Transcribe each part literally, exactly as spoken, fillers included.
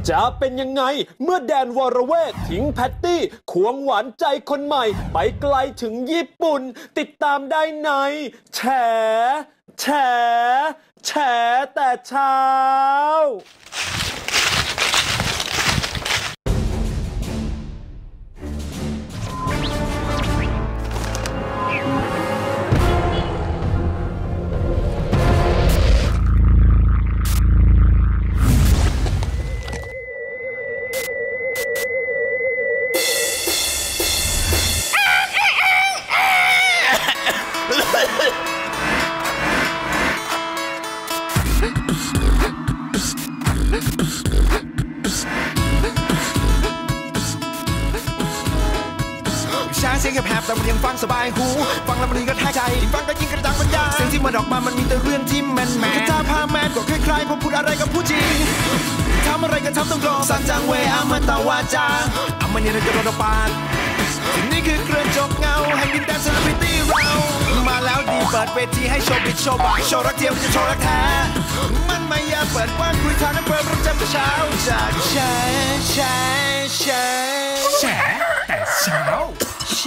จะเป็นยังไงเมื่อแดนวรเวททิ้งแพตตี้ควงหวานใจคนใหม่ไปไกลถึงญี่ปุ่นติดตามได้ในแฉแฉแฉแต่เช้าเสียงแหบๆแต่มันยังฟังสบายหูฟังแล้วมันก็แทกใจยิ่งฟังก็ยิ่งกระจ่างปัญญาเสียงที่มันออกมามันมีแต่เรื่องที่แมนแมนแค่ท่าพาแมนก็คล้ายๆพอพูดอะไรก็พูดจริงทำอะไรก็ทำต้องตรงสั่งจังเวอามันตาวาจาอามันยังจะโดนปาดสิ่งนี้คือกระจกเงาแห่งดินแดนเซเลบริตี้เรามาแล้วดีเปิดเวทีให้โชว์บิดโชว์บายโชว์รักเดียวจะโชว์รักแท้มันไม่อยากเปิดกว้างคุยทางนั้นเปิดรับจำแต่เช้าจากแฉแฉแฉแฉแต่เช้าแฉ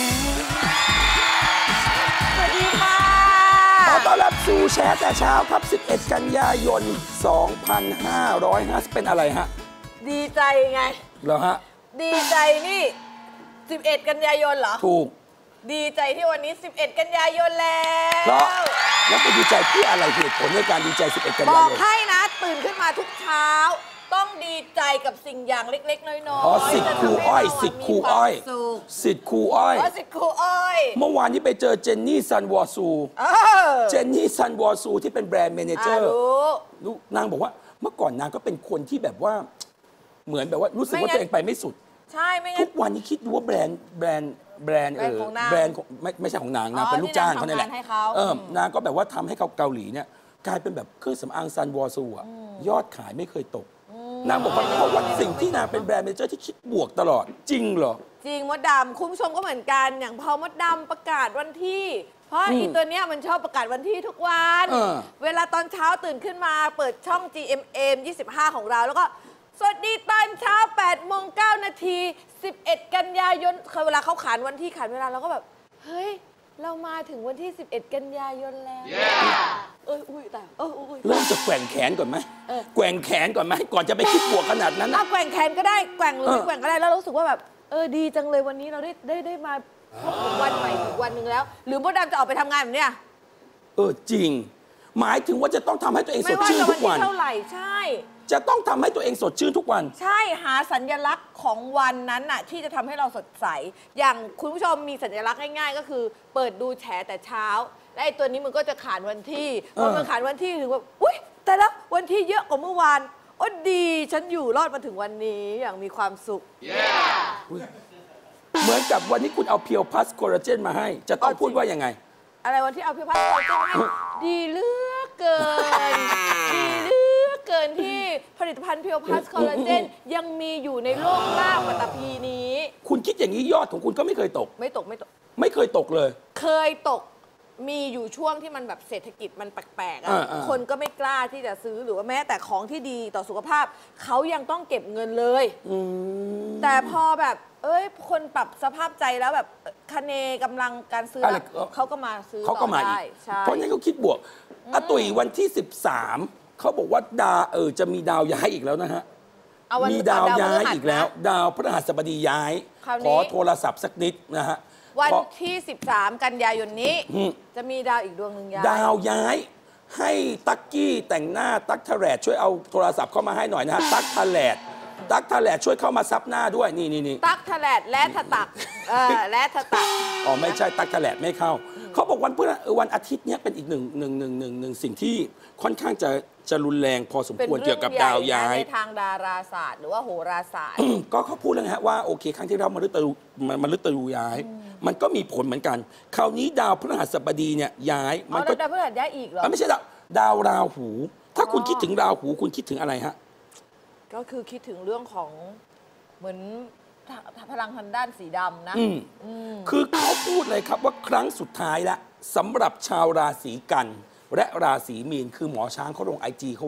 สวัสดีค่ะขอต้อนรับสู่แชร์แต่เช้าครับสิบเอ็ดกันยายนสองพันห้าร้อยห้าสิบเป็นอะไรฮะดีใจไงเหรอฮะดีใจนี่สิบเอ็ดกันยายนเหรอถูกดีใจที่วันนี้สิบเอ็ดกันยายนแล้วแล้วแล้วไปดีใจที่อะไรเหตุผลในการดีใจสิบเอ็ดกันยายนบอกให้นะตื่นขึ้นมาทุกเช้าต้องดีใจกับสิ่งอย่างเล็กๆน้อยๆอ๋อสิทธิ์ครูอ้อยสิทธิ์ครูอ้อยสิทธิ์ครูอ้อยสิทธิ์ครูอ้อยเมื่อวานนี้ไปเจอเจนนี่ซันวอร์ซูเจนนี่ซันวอร์ซูที่เป็นแบรนด์แมเนเจอร์นางบอกว่าเมื่อก่อนนางก็เป็นคนที่แบบว่าเหมือนแบบว่ารู้สึกว่าตัวเองไปไม่สุดใช่ไม่งั้นทุกวันนี้คิดดูว่าแบรนด์แบรนด์แบรนด์เออแบรนด์ไม่ไม่ใช่ของนางนางเป็นลูกจ้างเขาเนี่ยแหละเออนางก็แบบว่าทำให้เขาเกาหลีเนี่ยกลายเป็นแบบเครื่องสำอางซันวอร์ซูอะยอดขายไม่เคยตกนางบอกว่าเพราะว่าสิ่งที่นางเป็นแบรนด์แมเนเจอร์ที่คิดบวกตลอดจริงเหรอจริงมดดำคุณผู้ชมก็เหมือนกันอย่างพอมดดำประกาศวันที่เพราะอีตัวเนี้ยมันชอบประกาศวันที่ทุกวันเวลาตอนเช้าตื่นขึ้นมาเปิดช่อง จี เอ็ม เอ็ม ยี่สิบห้าของเราแล้วก็สวัสดีตอนเช้าแปดโมงเก้านาทีสิบเอ็ดกันยายนเวลาเขาขานวันที่ขานเวลาเราก็แบบเฮ้ยเรามาถึงวันที่สิบเอ็ดกันยายนแล้วเอออุ้ยแต่เอออุ้ยเริ่มจะแกว่งแขนก่อนไหมแกว่งแขนก่อนไหมก่อนจะไปคิดบวกขนาดนั้นนะแกว่งแขนก็ได้แกว่งหรือไม่แกว่งก็ได้แล้วรู้สึกว่าแบบเออดีจังเลยวันนี้เราได้ได้ได้มาวันใหม่อีกวันหนึ่งแล้วหรือมดดำจะออกไปทำงานแบบเนี้ยเออจริงหมายถึงว่าจะต้องทำให้ตัวเองสดชื่นทุกวันไม่ว่าจะวันที่เท่าไหร่ใช่จะต้องทำให้ตัวเองสดชื่นทุกวันใช่หาสัญลักษณ์ของวันนั้นน่ะที่จะทำให้เราสดใสอย่างคุณผู้ชมมีสัญลักษณ์ง่ายๆก็คือเปิดดูแฉแต่เช้าและไอ้ตัวนี้มันก็จะขานวันที่พอมันขานวันที่ถึงว่าอุ้ยแต่แล้ววันที่เยอะกว่าเมื่อวานโอ้ดีฉันอยู่รอดมาถึงวันนี้อย่างมีความสุข yeah. เหมือนกับวันนี้คุณเอาเพียวพัสโคลลาเจนมาให้จะต้องพูดว่ายังไงอะไรวันที่เอาเพียวพัสโคลลาเจนให้ดีเหลือเกินดีเหลือเกินที่ผลิตภัณฑ์เพียวพัสคอลลาเจนยังมีอยู่ในโลกล่าปัตตภีนี้คุณคิดอย่างนี้ยอดของคุณก็ไม่เคยตกไม่ตกไม่ตกไม่เคยตกเลยเคยตกมีอยู่ช่วงที่มันแบบเศรษฐกิจมันแปลกๆอ่ะคนก็ไม่กล้าที่จะซื้อหรือว่าแม้แต่ของที่ดีต่อสุขภาพเขายังต้องเก็บเงินเลยแต่พอแบบเอ้ยคนปรับสภาพใจแล้วแบบคะเนกำลังการซื้อเขาก็มาซื้อเขาก็มาอีกเพราะนั้นเขาคิดบวกอาตุ๋ยวันที่สิบสามเขาบอกว่าดาเออจะมีดาวย้ายอีกแล้วนะฮะมีดาวย้ายอีกแล้วดาวพฤหัสบดีย้ายขอโทรศัพท์สักนิดนะฮะวันที่สิบสามกันยายนนี้จะมีดาวอีกดวงหนึ่งย้ายดาวย้ายให้ตั๊กกี้แต่งหน้าตั๊กทะแลดช่วยเอาโทรศัพท์เข้ามาให้หน่อยนะฮะตั๊กทะแลดตั๊กทะแลดช่วยเข้ามาซับหน้าด้วยนี่นี่นี่ตั๊กทะแลดและทะตักเออและทะตักอ๋อไม่ใช่ตั๊กทะแลดไม่เข้าเขาบอกวันพฤหัสวันอาทิตย์นี้เป็นอีกหนึ่งหนึ่งหนึ่งหนึ่งหนึ่งสิ่งที่ค่อนข้างจะจะรุนแรงพอสมควรเกี่ยวกับดาวย้ายในทางดาราศาสตร์หรือว่าโหราศาสตร์ก็เขาพูดแล้วฮะว่าโอเคครั้งที่เรามาลึกตะลุมาลึกตะลุย้ายมันก็มีผลเหมือนกันคราวนี้ดาวพฤหัสบดีเนี่ยย้ายมันก็ดาวพฤหัสย้ายอีกเหรอไม่ใช่ดาวดาวราหูถ้าคุณคิดถึงราหูคุณคิดถึงอะไรฮะก็คือคิดถึงเรื่องของเหมือนพลังทางด้านสีดำนะคือเขาพูดเลยครับว่าครั้งสุดท้ายละสำหรับชาวราศีกันและราศีมีนคือหมอช้างเขาลงไอจีเขาไว้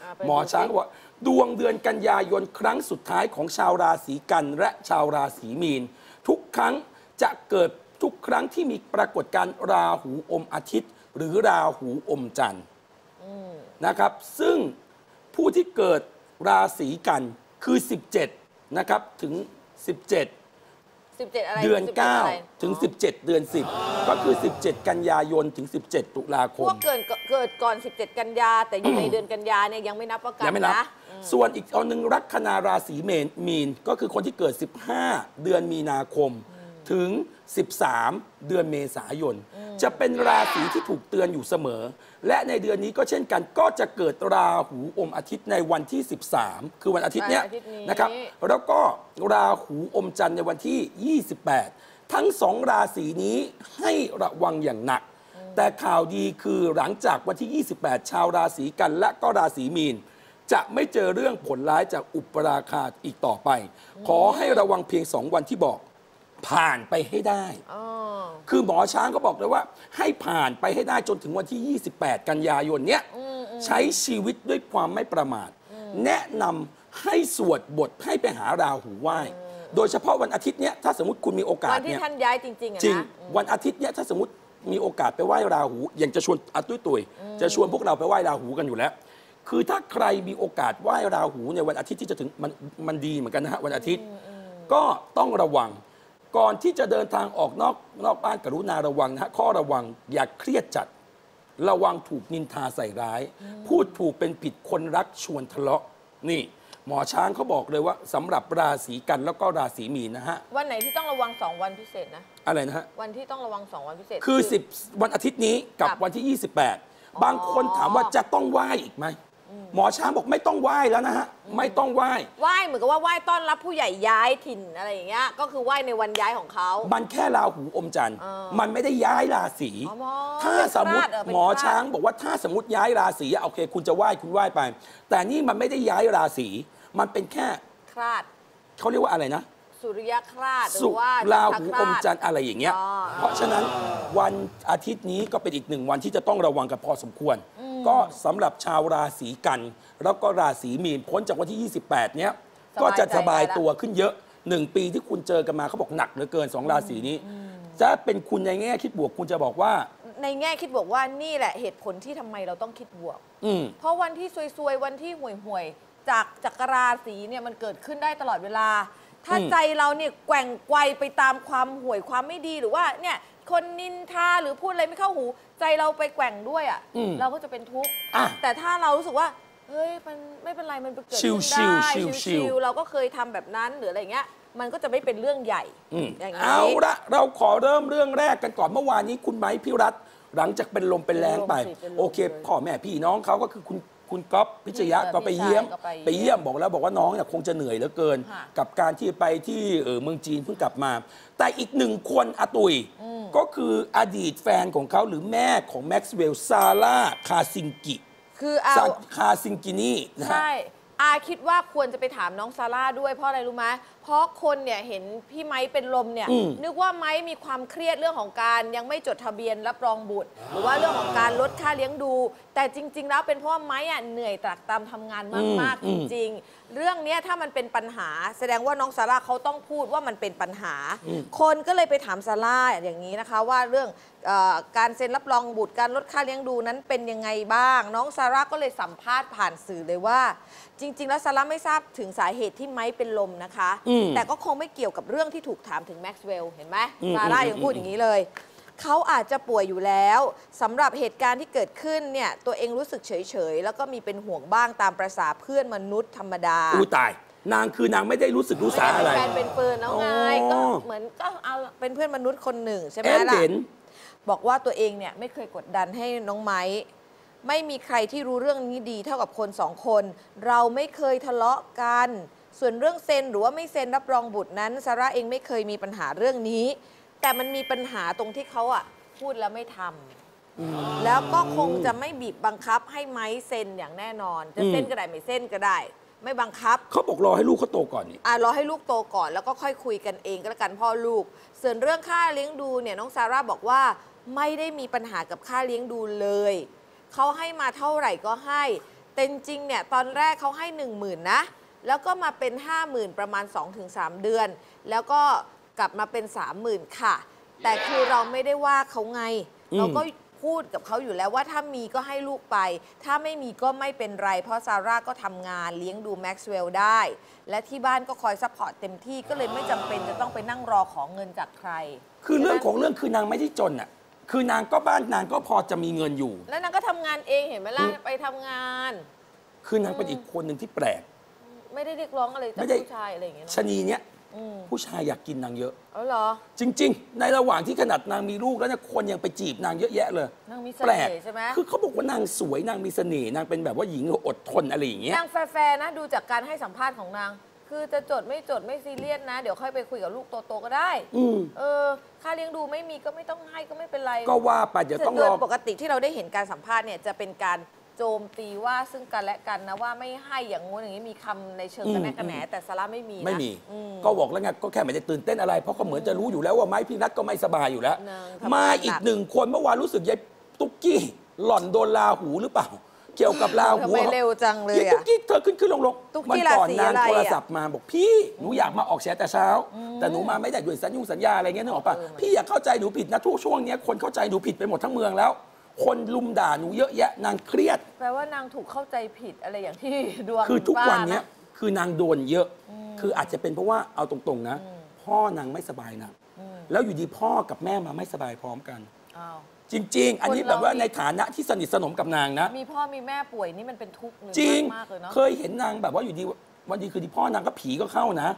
หมอช้างว่าดวงเดือนกันยายนครั้งสุดท้ายของชาวราศีกันและชาวราศีมีนทุกครั้งจะเกิดทุกครั้งที่มีปรากฏการณ์ราหูอมอาทิตย์หรือราหูอมจันทร์นะครับซึ่งผู้ที่เกิดราศีกันคือ สิบเจ็ด นะครับถึง สิบเจ็ดสิบเจ็ดอะไรเดือนสิบจ็ดเก้าอะไรถึง สิบเจ็ด เดือน สิบ ก็คือ สิบเจ็ด กันยายนถึง สิบเจ็ด ตุลาคพมวกเกิดเกิดก่อน สิบเจ็ด กันยาแต่อยู่ในเดือนกันยาเนี่ยยังไม่นับว่ากันยังไม่นับนะส่วนอีกอันหนึ่งลัคนาราศีเมนมีนก็คือคนที่เกิด สิบห้า เดือนมีนาคม ถึง สิบสาม เดือนเมษายน จะเป็นราศีที่ถูกเตือนอยู่เสมอ และในเดือนนี้ก็เช่นกันก็จะเกิดราหูอมอาทิตย์ในวันที่ สิบสาม คือวันอาทิตย์เนี้ยวันอาทิตย์นี้นะครับแล้วก็ราหูอมจันทร์ในวันที่ ยี่สิบแปด ทั้งสองราศีนี้ให้ระวังอย่างหนัก แต่ข่าวดีคือหลังจากวันที่ ยี่สิบแปด ชาวราศีกันและก็ราศีมีน จะไม่เจอเรื่องผลร้ายจากอุปราคาอีกต่อไป ขอให้ระวังเพียงสองวันที่บอกผ่านไปให้ได้อ๋อคือหมอช้างก็บอกเลยว่า ให้ผ่านไปให้ได้จนถึงวันที่ ยี่สิบแปด กันยายนเนี้ยใช้ชีวิตด้วยความไม่ประมาท แนะนำให้สวดบทให้ไปหาราหูไหว้ โดยเฉพาะวันอาทิตย์เนี้ยถ้าสมมติคุณมีโอกาสวันที่เนี่ยท่านย้ายจริงๆอะจริงนะวันอาทิตย์เนี้ยถ้าสมมติมีโอกาสไปไหว้ราหูอย่างจะชวนอาตุ้ยตุยจะชวนพวกเราไปไหว้ราหูกันอยู่แล้ว คือถ้าใครมีโอกาสไหว้ราหูในวันอาทิตย์ที่จะถึงมันมันดีเหมือนกันนะฮะวันอาทิตย์ ก็ต้องระวัง ก่อนที่จะเดินทางออกนอกนอกบ้านกรุณาระวังนะฮะข้อระวังอย่าเครียดจัด ระวังถูกนินทาใส่ร้าย พูดถูกเป็นผิดคนรักชวนทะเลาะนี่ หมอช้างเขาบอกเลยว่าสำหรับราศีกันแล้วก็ราศีมีนนะฮะวันไหนที่ต้องระวังสองวันพิเศษนะอะไรนะฮะวันที่ต้องระวังสองวันพิเศษคือสิบวันอาทิตย์นี้กับครับวันที่ ยี่สิบแปด บางคนถามว่าจะต้องไหว้อีกไหม หมอช้างบอกไม่ต้องไหว้แล้วนะฮะ ไม่ต้องไหว้ไหว้เหมือนกับว่าไหว้ต้อนรับผู้ใหญ่ย้ายถิ่นอะไรอย่างเงี้ย ก็คือไหว้ในวันย้ายของเขามันแค่ราหูอมจันทร์เออมันไม่ได้ย้ายราศีอ๋อหมอถ้าสมมติเป็นพลาดเออเป็นหมอพลาดช้างบอกว่าถ้าสมมติย้ายราศีอะโอเค คุณจะไหว้คุณไหว้ไป แต่นี่มันไม่ได้ย้ายราศีมันเป็นแค่คลาดเขาเรียกว่าอะไรนะสุริยคราชหรืสุอว่าราจันหูทคอรมชจันทร์อะไรอย่างเงี้ยอ๋อเพราะฉะนั้นวันอาทิตย์นี้ก็เป็นอีกหนึ่งวันที่จะต้องระวังกันพอสมควร ก็สำหรับชาวราศีกัน แล้วก็ราศีมีนพ้นจากวันที่ ยี่สิบแปด เนี้ยก็จะสบายตัวขึ้นเยอะหนึ่งปีที่คุณเจอกันมาเขาบอกหนักเหลือเกินสองราศีนี้จะเป็นคุณในแง่คิดบวกคุณจะบอกว่าในแง่คิดบวกว่านี่แหละเหตุผลที่ทำไมเราต้องคิดบวกอืมเพราะวันที่ซวยๆ วันที่ห่วยๆ จากจักรราศีเนี่ยมันเกิดขึ้นได้ตลอดเวลา ถ้าอืมใจเราเนี่ยแกว่งไกวไปตามความห่วยความไม่ดีหรือว่าเนี่ยคนนินทาหรือพูดอะไรไม่เข้าหู ใจเราไปแกว่งด้วยอ่ะอืมเราก็จะเป็นทุกข์อ่ะแต่ถ้าเรารู้สึกว่าเฮ้ยมันไม่เป็นไรมันเกิดขึ้นชิลๆได้ชิลๆชิลๆเราก็เคยทำแบบนั้นหรืออะไรเงี้ยมันก็จะไม่เป็นเรื่องใหญ่อืมอย่างนี้เอาละเราขอเริ่มเรื่องแรกกันก่อนเมื่อวานนี้คุณไม้พี่รัฐหลังจากเป็นลมเป็นแรงไปเป็นลมสิเป็นลมโอเคเลยพ่อแม่พี่น้องเขาก็คือคุณคุณก๊อฟพิชยะเออก็ไปเยี่ยมพี่ชายก็ไปเยี่ยมไปเยี่ยมบอกแล้วบอกว่าน้องเนี่ยคงจะเหนื่อยเหลือเกินค่ะกับการที่ไปที่เออเมืองจีนเพิ่งกลับมา แต่อีกหนึ่งคนอาตุยก็คืออดีตแฟนของเขาหรือแม่ของแม็กซ์เวลล์ซาร่าคาซิงกิคือเอาซาคาซิงกินี่นะฮะใช่ อาคิดว่าควรจะไปถามน้องซาร่าด้วยเพราะอะไรรู้ไหมเพราะคนเนี่ยเห็นพี่ไม้เป็นลมเนี่ยอืมนึกว่าไม้มีความเครียดเรื่องของการยังไม่จดทะเบียนรับรองบุตร หรือว่าเรื่องของการลดค่าเลี้ยงดู แต่จริง ๆ แล้วเป็นเพราะว่าไม้อะเหนื่อยตรากตรำทำงานมากอืๆมจริง ๆ เรื่องเนี้ยถ้ามันเป็นปัญหา แสดงว่าน้องซาร่าเขาต้องพูดว่ามันเป็นปัญหา คนก็เลยไปถามซาร่าอย่างนี้นะคะว่าเรื่องเออการเซ็นรับรองบุตรการลดค่าเลี้ยงดูนั้นเป็นยังไงบ้าง น้องซาร่าก็เลยสัมภาษณ์ผ่านสื่อเลยว่า จริง ๆ แล้วซาร่าไม่ทราบถึงสาเหตุที่ไม้เป็นลมนะคะอืมแต่ก็คงไม่เกี่ยวกับเรื่องที่ถูกถามถึงแม็กซ์เวลล์เห็นไหมอืมซาร่าอืมยังพูดอย่างนี้เลย เขาอาจจะป่วยอยู่แล้วสำหรับเหตุการณ์ที่เกิดขึ้นเนี่ยตัวเองรู้สึกเฉยๆแล้วก็มีเป็นห่วงบ้างตามประสาเพื่อนมนุษย์ธรรมดาอู้ตาย นางคือนางไม่ได้รู้สึกรู้สาอะไรแฟนเป็นปืนแล้วไงอ๋อก็เหมือนก็เอาเป็นเพื่อนมนุษย์คนหนึ่งใช่ไหมแอนล่ะเด่นบอกว่าตัวเองเนี่ยไม่เคยกดดันให้น้องไม้ ไม่มีใครที่รู้เรื่องนี้ดีเท่ากับคนสองคน เราไม่เคยทะเลาะกัน ส่วนเรื่องเซ็นหรือว่าไม่เซ็นรับรองบุตรนั้นซาร่าเองไม่เคยมีปัญหาเรื่องนี้ แต่มันมีปัญหาตรงที่เขาอ่ะพูดแล้วไม่ทำแล้วก็คงจะไม่บีบบังคับให้ไม้เซ็นอย่างแน่นอน จะเซ็นก็ได้ไม่เซ็นก็ได้ ไม่บังคับเขาบอกรอให้ลูกเขาโตก่อนนี่อ่ะรอให้ลูกโตก่อนแล้วก็ค่อยคุยกันเองก็แล้วกันพ่อลูก ส่วนเรื่องค่าเลี้ยงดูเนี่ยน้องซาร่าบอกว่าไม่ได้มีปัญหากับค่าเลี้ยงดูเลย เขาให้มาเท่าไหร่ก็ให้ แแต่จริงๆเนี่ยตอนแรกเขาให้หนึ่งหมื่นนะแล้วก็มาเป็นห้าหมื่นประมาณ สองถึงสาม เดือนแล้วก็กลับมาเป็น สามหมื่น ค่ะแต่คือเราไม่ได้ว่าเขาไงเราก็พูดกับเขาอยู่แล้วว่าถ้ามีก็ให้ลูกไปถ้าไม่มีก็ไม่เป็นไรเพราะซาร่าก็ทำงานเลี้ยงดูแม็กซ์เวลล์ได้และที่บ้านก็คอยซัพพอร์ตเต็มที่ก็เลยไม่จำเป็นจะต้องไปนั่งรอขอเงินจากใครคือเรื่องของเรื่องคือนางไม่ได้จนอ่ะคือนางก็บ้านนางก็พอจะมีเงินอยู่แล้วนางก็ทำงานเองเห็นไหมล่ะไปทำงานคือนางเป็นอีกคนหนึ่งที่แปลกไม่ได้เรียกร้องอะไรจากผู้ชายอะไรอย่างเงี้ยชนีเนี้ยผู้ชายอยากกินนางเยอะอ๋อเหรอจริงๆในระหว่างที่ขนาดนางมีลูกแล้วเนี่ยคนยังไปจีบนางเยอะแยะเลยนางมีเสน่ห์ใช่ไหมคือเขาบอกว่านางสวยนางมีเสน่ห์นางเป็นแบบว่าหญิงอดทนอะไรอย่างเงี้ยนางแฟร์นะดูจากการให้สัมภาษณ์ของนางคือจะจดไม่จดไม่ซีเรียสนะเดี๋ยวค่อยไปคุยกับลูกโตๆก็ได้เออค่าเลี้ยงดูไม่มีก็ไม่ต้องให้ก็ไม่เป็นไรก็ว่าไปเดี๋ยวต้องรอปกติที่เราได้เห็นการสัมภาษณ์เนี่ยจะเป็นการโจมตีว่าซึ่งกันและกันนะว่าไม่ให้อย่างงู้นอย่างนี้มีคำในเชิงกันแน่กันแหนแต่ซาร่าไม่มีนะไม่มีก็บอกแล้วไงก็แค่ไม่ได้ตื่นเต้นอะไรเพราะเขาเหมือนจะรู้อยู่แล้วว่าไม้พี่นัทก็ไม่สบายอยู่แล้วมาอีกหนึ่งคนเมื่อวานรู้สึกยายตุ๊กกี้หล่อนโดนลาหูหรือเปล่าเกี่ยวกับลาหูทำไมเร็วจังเลยตุ๊กกี้เธอขึ้นขึ้นลงลงมันก่อนนางโทรศัพท์มาบอกพี่หนูอยากมาออกแฉแต่เช้าแต่หนูมาไม่ได้ด้วยสัญญงสัญญาอะไรเงี้ยนึกออกป่ะพี่อยากเข้าใจหนูผิดนะทุกช่วงนี้คนเข้าใจหนูผิดไปหมดทั้งเมืองแล้วคนลุมด่าหนูเยอะแยะนางเครียดแปลว่านางถูกเข้าใจผิดอะไรอย่างที่ดวงคือทุกวันนี้คือนางโดนเยอะคืออาจจะเป็นเพราะว่าเอาตรงๆนะพ่อนางไม่สบายนะแล้วอยู่ดีพ่อกับแม่มาไม่สบายพร้อมกันจริงๆอันนี้แบบว่าในฐานะที่สนิทสนมกับนางนะมีพ่อมีแม่ป่วยนี่มันเป็นทุกข์จริงเคยเห็นนางแบบว่าอยู่ดีวันดีคือดีพ่อนางก็ผีก็เข้านะ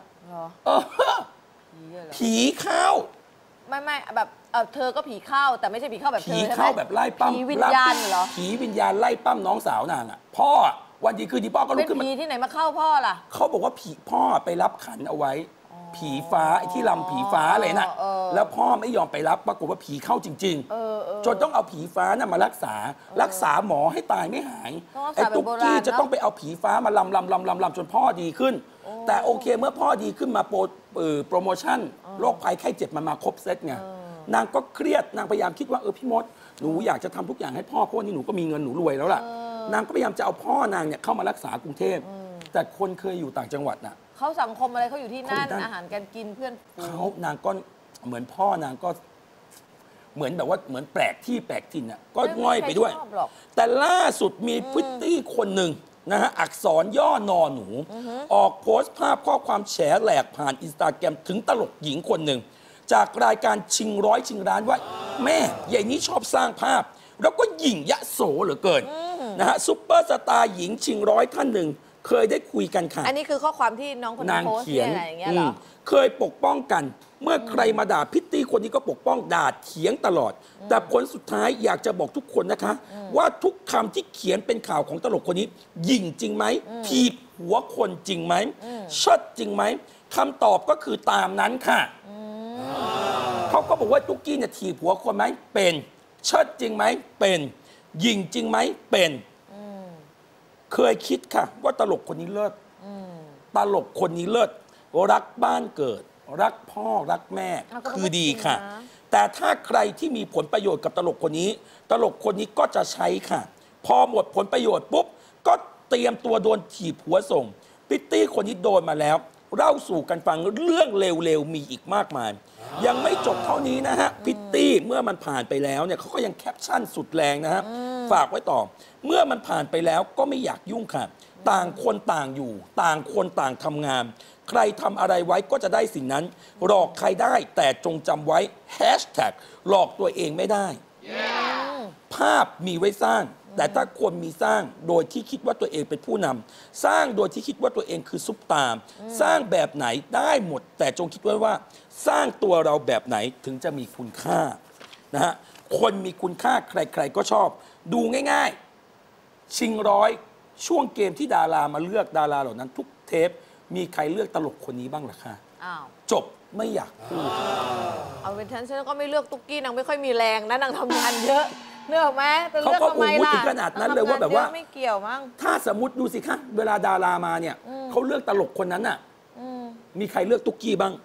ผีเข้าไม่ไม่แบบเออเธอก็ผีเข้าแต่ไม่ใช่ผีเข้าแบบเธอผีเข้าแบบไล่ปั้มผีวิญญาณเหรอผีวิญญาณไล่ปั้มน้องสาวนางอ่ะพ่อวันดีคือดีพ่อก็ลุกขึ้นมาเป็นผีที่ไหนมาเข้าพ่อล่ะเขาบอกว่าผีพ่อไปรับขันเอาไว้ผีฟ้าไอ้ที่ลำผีฟ้าอะไรน่ะแล้วพ่อไม่ยอมไปรับปรากฏว่าผีเข้าจริงๆจนต้องเอาผีฟ้าน่ะมารักษารักษาหมอให้ตายไม่หายไอ้ตุ๊กกี้จะต้องไปเอาผีฟ้ามาลำลำลำลำลำจนพ่อดีขึ้นแต่โอเคเมื่อพ่อดีขึ้นมาโปรโปรโมชั่นโรคภัยไข้เจ็บมันมาครบเซตไงนางก็เครียดนางพยายามคิดว่าเออพี่มดหนูอยากจะทำทุกอย่างให้พ่อเพราะนี่หนูก็มีเงินหนูรวยแล้วล่ะนางก็พยายามจะเอาพ่อนางเนี่ยเข้ามารักษากรุงเทพแต่คนเคยอยู่ต่างจังหวัดน่ะเขาสังคมอะไรเขาอยู่ที่นั่นอาหารการกินเพื่อนเขานางก็เหมือนพ่อนางก็เหมือนแบบว่าเหมือนแปลกที่แปลกถิ่นน่ะก็ง่อยไปด้วยแต่ล่าสุดมีพริตตี้คนหนึ่งนะฮะอักษรย่อนอหนูออกโพสต์ภาพข้อความแฉแหลกผ่านอินสตาแกรมถึงตลกหญิงคนหนึ่งจากรายการชิงร้อยชิงร้านว่าแม่ใหญ่นี้ชอบสร้างภาพแล้วก็หยิ่งยะโสเหลือเกินนะฮะซุปเปอร์สตาร์หญิงชิงร้อยท่านหนึ่งเคยได้คุยกันค่ะอันนี้คือข้อความที่น้องคนนี้โพสต์อะไรอย่างเงี้ยเหรอเคยปกป้องกันเมื่อใครมาด่าพิตตี้คนนี้ก็ปกป้องด่าเถียงตลอดแต่ผลสุดท้ายอยากจะบอกทุกคนนะคะว่าทุกคำที่เขียนเป็นข่าวของตลกคนนี้หยิ่งจริงไหมทีบหัวคนจริงไหมเชิดจริงไหมคำตอบก็คือตามนั้นค่ะเขาก็บอกว่าตุ๊กกี้เนี่ยถีบหัวคนไหมเป็นเชิดจริงไหมเป็นยิงจริงไหมเป็นเคยคิดค่ะว่าตลกคนนี้เลิศตลกคนนี้เลิศรักบ้านเกิดรักพ่อรักแม่คือดีค่ะแต่ถ้าใครที่มีผลประโยชน์กับตลกคนนี้ตลกคนนี้ก็จะใช้ค่ะพอหมดผลประโยชน์ปุ๊บก็เตรียมตัวโดนถีบหัวส่งพิตตี้คนนี้โดนมาแล้วเล่าสู่กันฟังเรื่องเร็วๆมีอีกมากมายยังไม่จบเท่านี้นะฮะพิตตี้เมื่อมันผ่านไปแล้วเนี่ยเขาก็ยังแคปชั่นสุดแรงนะฮะฝากไว้ต่อเมื่อมันผ่านไปแล้วก็ไม่อยากยุ่งค่ะต่างคนต่างอยู่ต่างคนต่างทำงานใครทำอะไรไว้ก็จะได้สิ่งนั้นหลอกใครได้แต่จงจำไว้แฮชแท็กหลอกตัวเองไม่ได้ yeah. ภาพมีไว้สร้างแต่ถ้าคนมีสร้างโดยที่คิดว่าตัวเองเป็นผู้นำสร้างโดยที่คิดว่าตัวเองคือซุปตาร์สร้างแบบไหนได้หมดแต่จงคิดไว้ว่าสร้างตัวเราแบบไหนถึงจะมีคุณค่านะฮะคนมีคุณค่าใครๆก็ชอบดูง่ายๆชิงร้อยช่วงเกมที่ดารามาเลือกดาราเหล่านั้นทุกเทปมีใครเลือกตลกคนนี้บ้างล่ะคะจบไม่อยากพูดเอาเป็นฉันฉันก็ไม่เลือกตุ๊กกี้นางไม่ค่อยมีแรงนะนางทำงานเยอะเลือกไหมเขาก็พูดถึงขนาดนั้นเลยว่าแบบว่าไม่เกี่ยวมั้งถ้าสมมติดูสิคะเวลาดารามาเนี่ยเขาเลือกตลกคนนั้นน่ะมีใครเลือกตุ๊กกี้บ้าง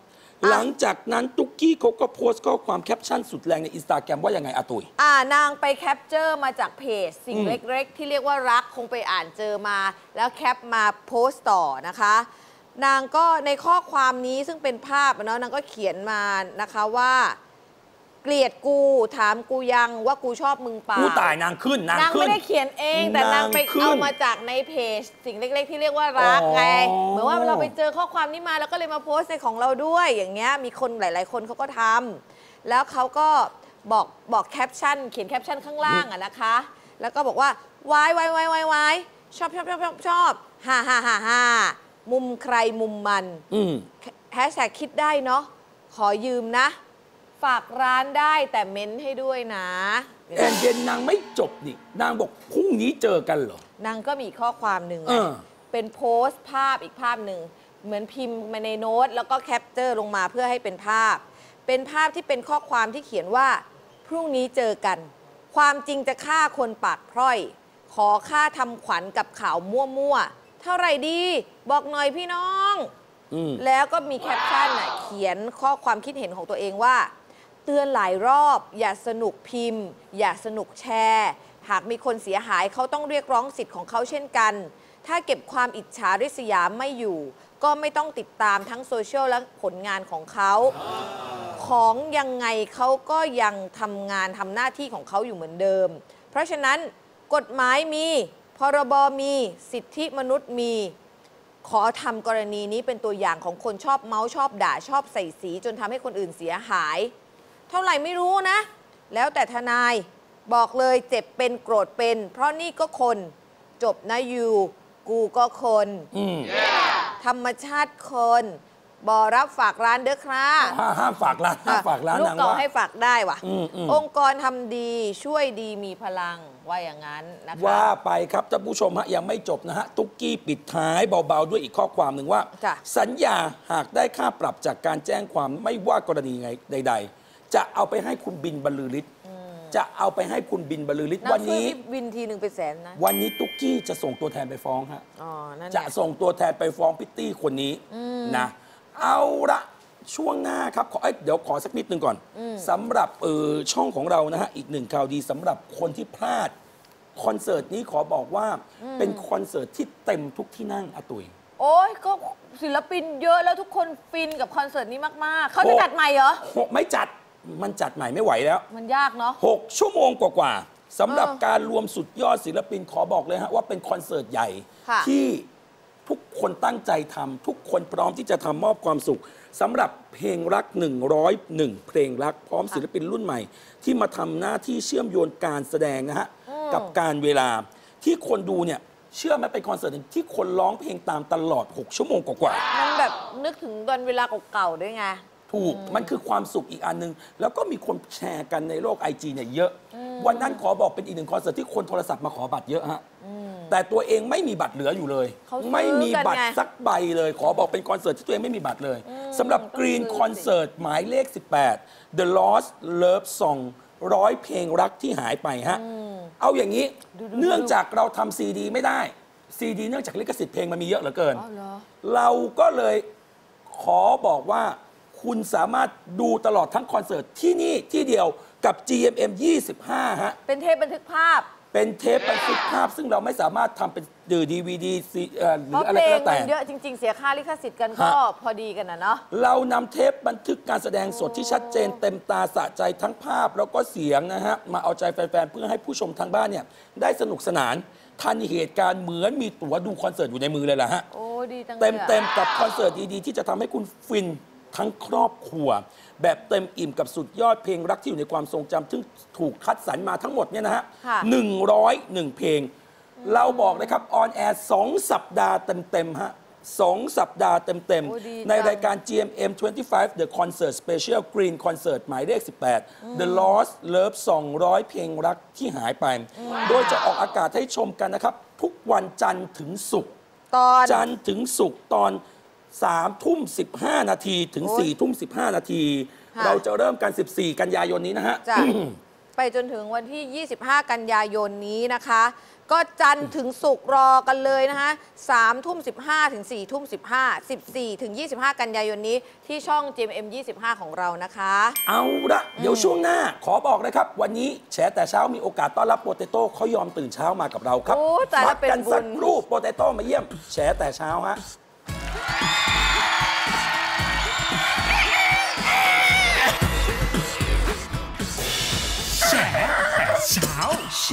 หลังจากนั้นตุ๊กกี้เขาก็โพสต์ข้อความแคปชั่นสุดแรงในอินสตาแกรมว่ายังไงอาตุยอ่านางไปแคปเจอร์มาจากเพจสิ่งเล็กๆที่เรียกว่ารักคงไปอ่านเจอมาแล้วแคปมาโพสต์ต่อนะคะนางก็ในข้อความนี้ซึ่งเป็นภาพเนาะนางก็เขียนมานะคะว่าเกลียดกูถามกูยังว่ากูชอบมึงเปล่ากูตายนางขึ้นนางนางไม่ได้เขียนเองแต่นางไปเอามาจากในเพจสิ่งเล็กๆที่เรียกว่ารักไงเหมือนว่าเราไปเจอข้อความนี้มาแล้วก็เลยมาโพสต์ในของเราด้วยอย่างเงี้ยมีคนหลายๆคนเขาก็ทำแล้วเขาก็บอกบอกแคปชั่นเขียนแคปชั่นข้างล่างอะนะคะแล้วก็บอกว่าวายวายวายวายวายชอบชอบชอบชอบชอบฮ่าฮ่าฮ่าฮ่ามุมใครมุมมันแฮชแท็กคิดได้เนาะขอยืมนะฝากร้านได้แต่เม้นให้ด้วยนะแอนเย็นนางไม่จบนี่นางบอกพรุ่งนี้เจอกันเหรอนางก็มีข้อความหนึ่งเป็นโพสต์ภาพอีกภาพหนึ่งเหมือนพิมพ์มาในโน้ตแล้วก็แคปเจอร์ลงมาเพื่อให้เป็นภาพเป็นภาพที่เป็นข้อความที่เขียนว่าพรุ่งนี้เจอกันความจริงจะฆ่าคนปากพร่อยขอค่าทำขวัญกับข่าวมั่วๆเท่าไหร่ดีบอกหน่อยพี่น้องแล้วก็มีแคปชั่นน่ะเขียนข้อความคิดเห็นของตัวเองว่าเตือนหลายรอบอย่าสนุกพิมพ์อย่าสนุกแชร์หากมีคนเสียหายเขาต้องเรียกร้องสิทธิ์ของเขาเช่นกันถ้าเก็บความอิจฉาริษยาไม่อยู่ก็ไม่ต้องติดตามทั้งโซเชียลและผลงานของเขาของยังไงเขาก็ยังทำงานทำหน้าที่ของเขาอยู่เหมือนเดิมเพราะฉะนั้นกฎหมายมีพรบมีสิทธิมนุษย์มีขอทำกรณีนี้เป็นตัวอย่างของคนชอบเมาส์ชอบด่าชอบใส่สีจนทำให้คนอื่นเสียหายเท่าไหร่ไม่รู้นะแล้วแต่ทนายบอกเลยเจ็บเป็นโกรธเป็นเพราะนี่ก็คนจบนะยูกูก็คนธรรมชาติคนบอรับฝากร้านเด้อครับห้ามฝากร้านห้ามฝากร้านลูกเก่าให้ฝากได้ว่ะองค์กรทำดีช่วยดีมีพลังว่าอย่างนั้นนะคะว่าไปครับท่านผู้ชมฮะยังไม่จบนะฮะตุ๊กกี้ปิดท้ายเบาๆด้วยอีกข้อความหนึ่งว่าสัญญาหากได้ค่าปรับจากการแจ้งความไม่ว่ากรณีไงใดๆจะเอาไปให้คุณบินบรรลือฤทธิ์จะเอาไปให้คุณบินบรรลือฤทธิ์วันนี้บินทีหนึ่งเป็นแสนนะวันนี้ตุ๊กกี้จะส่งตัวแทนไปฟ้องฮะจะส่งตัวแทนไปฟ้องพิตตี้คนนี้นะเอาละช่วงหน้าครับขอเดี๋ยวขอสักนิดนึงก่อนสำหรับเออช่องของเรานะฮะอีกหนึ่งข่าวดีสำหรับคนที่พลาดคอนเสิร์ตนี้ขอบอกว่าเป็นคอนเสิร์ตที่เต็มทุกที่นั่งอาตุยโอ้ยก็ศิลปินเยอะแล้วทุกคนฟินกับคอนเสิร์ตนี้มากๆเขาจะจัดใหม่เหรอไม่จัดมันจัดใหม่ไม่ไหวแล้วมันยากเนาะหกชั่วโมงกว่าๆสำหรับการรวมสุดยอดศิลปินขอบอกเลยฮะว่าเป็นคอนเสิร์ตใหญ่ที่ทุกคนตั้งใจทำทุกคนพร้อมที่จะทำมอบความสุขสำหรับเพลงรักหนึ่งร้อยเอ็ดเพลงรักพร้อมศิลปินรุ่นใหม่ที่มาทำหน้าที่เชื่อมโยงการแสดงนะฮะกับการเวลาที่คนดูเนี่ยเชื่อไหมเป็นคอนเสิร์ตที่คนร้องเพลงตามตลอดหกชั่วโมงกว่าๆมันแบบนึกถึงวันเวลาเก่าๆด้วยไงถูกมันคือความสุขอีกอันนึงแล้วก็มีคนแชร์กันในโลก ไอ จี เนี่ยเยอะวันนั้นขอบอกเป็นอีกหนึ่งคอนเสิร์ตที่คนโทรศัพท์มาขอบัตรเยอะฮะแต่ตัวเองไม่มีบัตรเหลืออยู่เลยไม่มีบัตรสักใบเลยขอบอกเป็นคอนเสิร์ตที่ตัวเองไม่มีบัตรเลยสำหรับกรีนคอนเสิร์ตหมายเลขสิบแปด The Lost Love Song ร้อยเพลงรักที่หายไปฮะเอาอย่างนี้เนื่องจากเราทำซีดีไม่ได้ซีดีเนื่องจากลิขสิทธิ์เพลงมันมีเยอะเหลือเกินเราก็เลยขอบอกว่าคุณสามารถดูตลอดทั้งคอนเสิร์ตที่นี่ที่เดียวกับ จี เอ็ม เอ็ม ยี่สิบห้า ฮะเป็นเทปบันทึกภาพเป็นเทปบันทึกภาพซึ่งเราไม่สามารถทำเป็นดือดีวีดีหรืออะไรก็แล้วแต่เพราะเพลงมันเยอะจริงๆเสียค่าลิขสิทธิ์กันก็พอดีกันนะเนาะเรานำเทปบันทึกการแสดงสดที่ชัดเจนเต็มตาสะใจทั้งภาพแล้วก็เสียงนะฮะมาเอาใจแฟนๆเพื่อให้ผู้ชมทางบ้านเนี่ยได้สนุกสนานทันเหตุการณ์เหมือนมีตั๋วดูคอนเสิร์ตอยู่ในมือเลยล่ะฮะโอ้ดีจังเลยเต็มๆกับคอนเสิร์ตดีๆที่จะทำให้คุณฟินทั้งครอบครัวแบบเต็มอิ่มกับสุดยอดเพลงรักที่อยู่ในความทรงจำซึ่งถูกคัดสรรมาทั้งหมดเนี่ยนะฮะหนึ่งร้อยเอ็ดเพลงเราบอกเลยครับออนแอร์สองสัปดาห์เต็มๆฮะสองสัปดาห์เต็มๆในรายการ จี เอ็ม เอ็ม ยี่สิบห้า The Concert Special Green Concert หมายเลขสิบแปด The Lost Love สองร้อยเพลงรักที่หายไปโดยจะออกอากาศให้ชมกันนะครับทุกวันจันทร์ถึงศุกร์จันทร์ถึงศุกร์ตอนสามทุ่มสิบห้านาทีถึงสี่ทุ่มสิบห้านาทีเราจะเริ่มกันสิบสี่กันยายนนี้นะฮะไปจนถึงวันที่ ยี่สิบห้า กันยายนนี้นะคะก็จันทร์ถึงศุกร์รอกันเลยนะคะสามทุ่มสิบห้าถึงสี่ทุ่มสิบห้า สิบสี่ถึงยี่สิบห้า กันยายนนี้ที่ช่อง จี เอ็ม เอ็ม ยี่สิบห้า ของเรานะคะเอาละเดี๋ยวช่วงหน้าขอบอกเลยครับวันนี้แฉแต่เช้ามีโอกาสต้อนรับโปเตโต้เขายอมตื่นเช้ามากับเราครับพักกันสักครู่โปเตโต้มาเยี่ยมแฉแต่เช้าฮะแฉแต่เช้าแฉ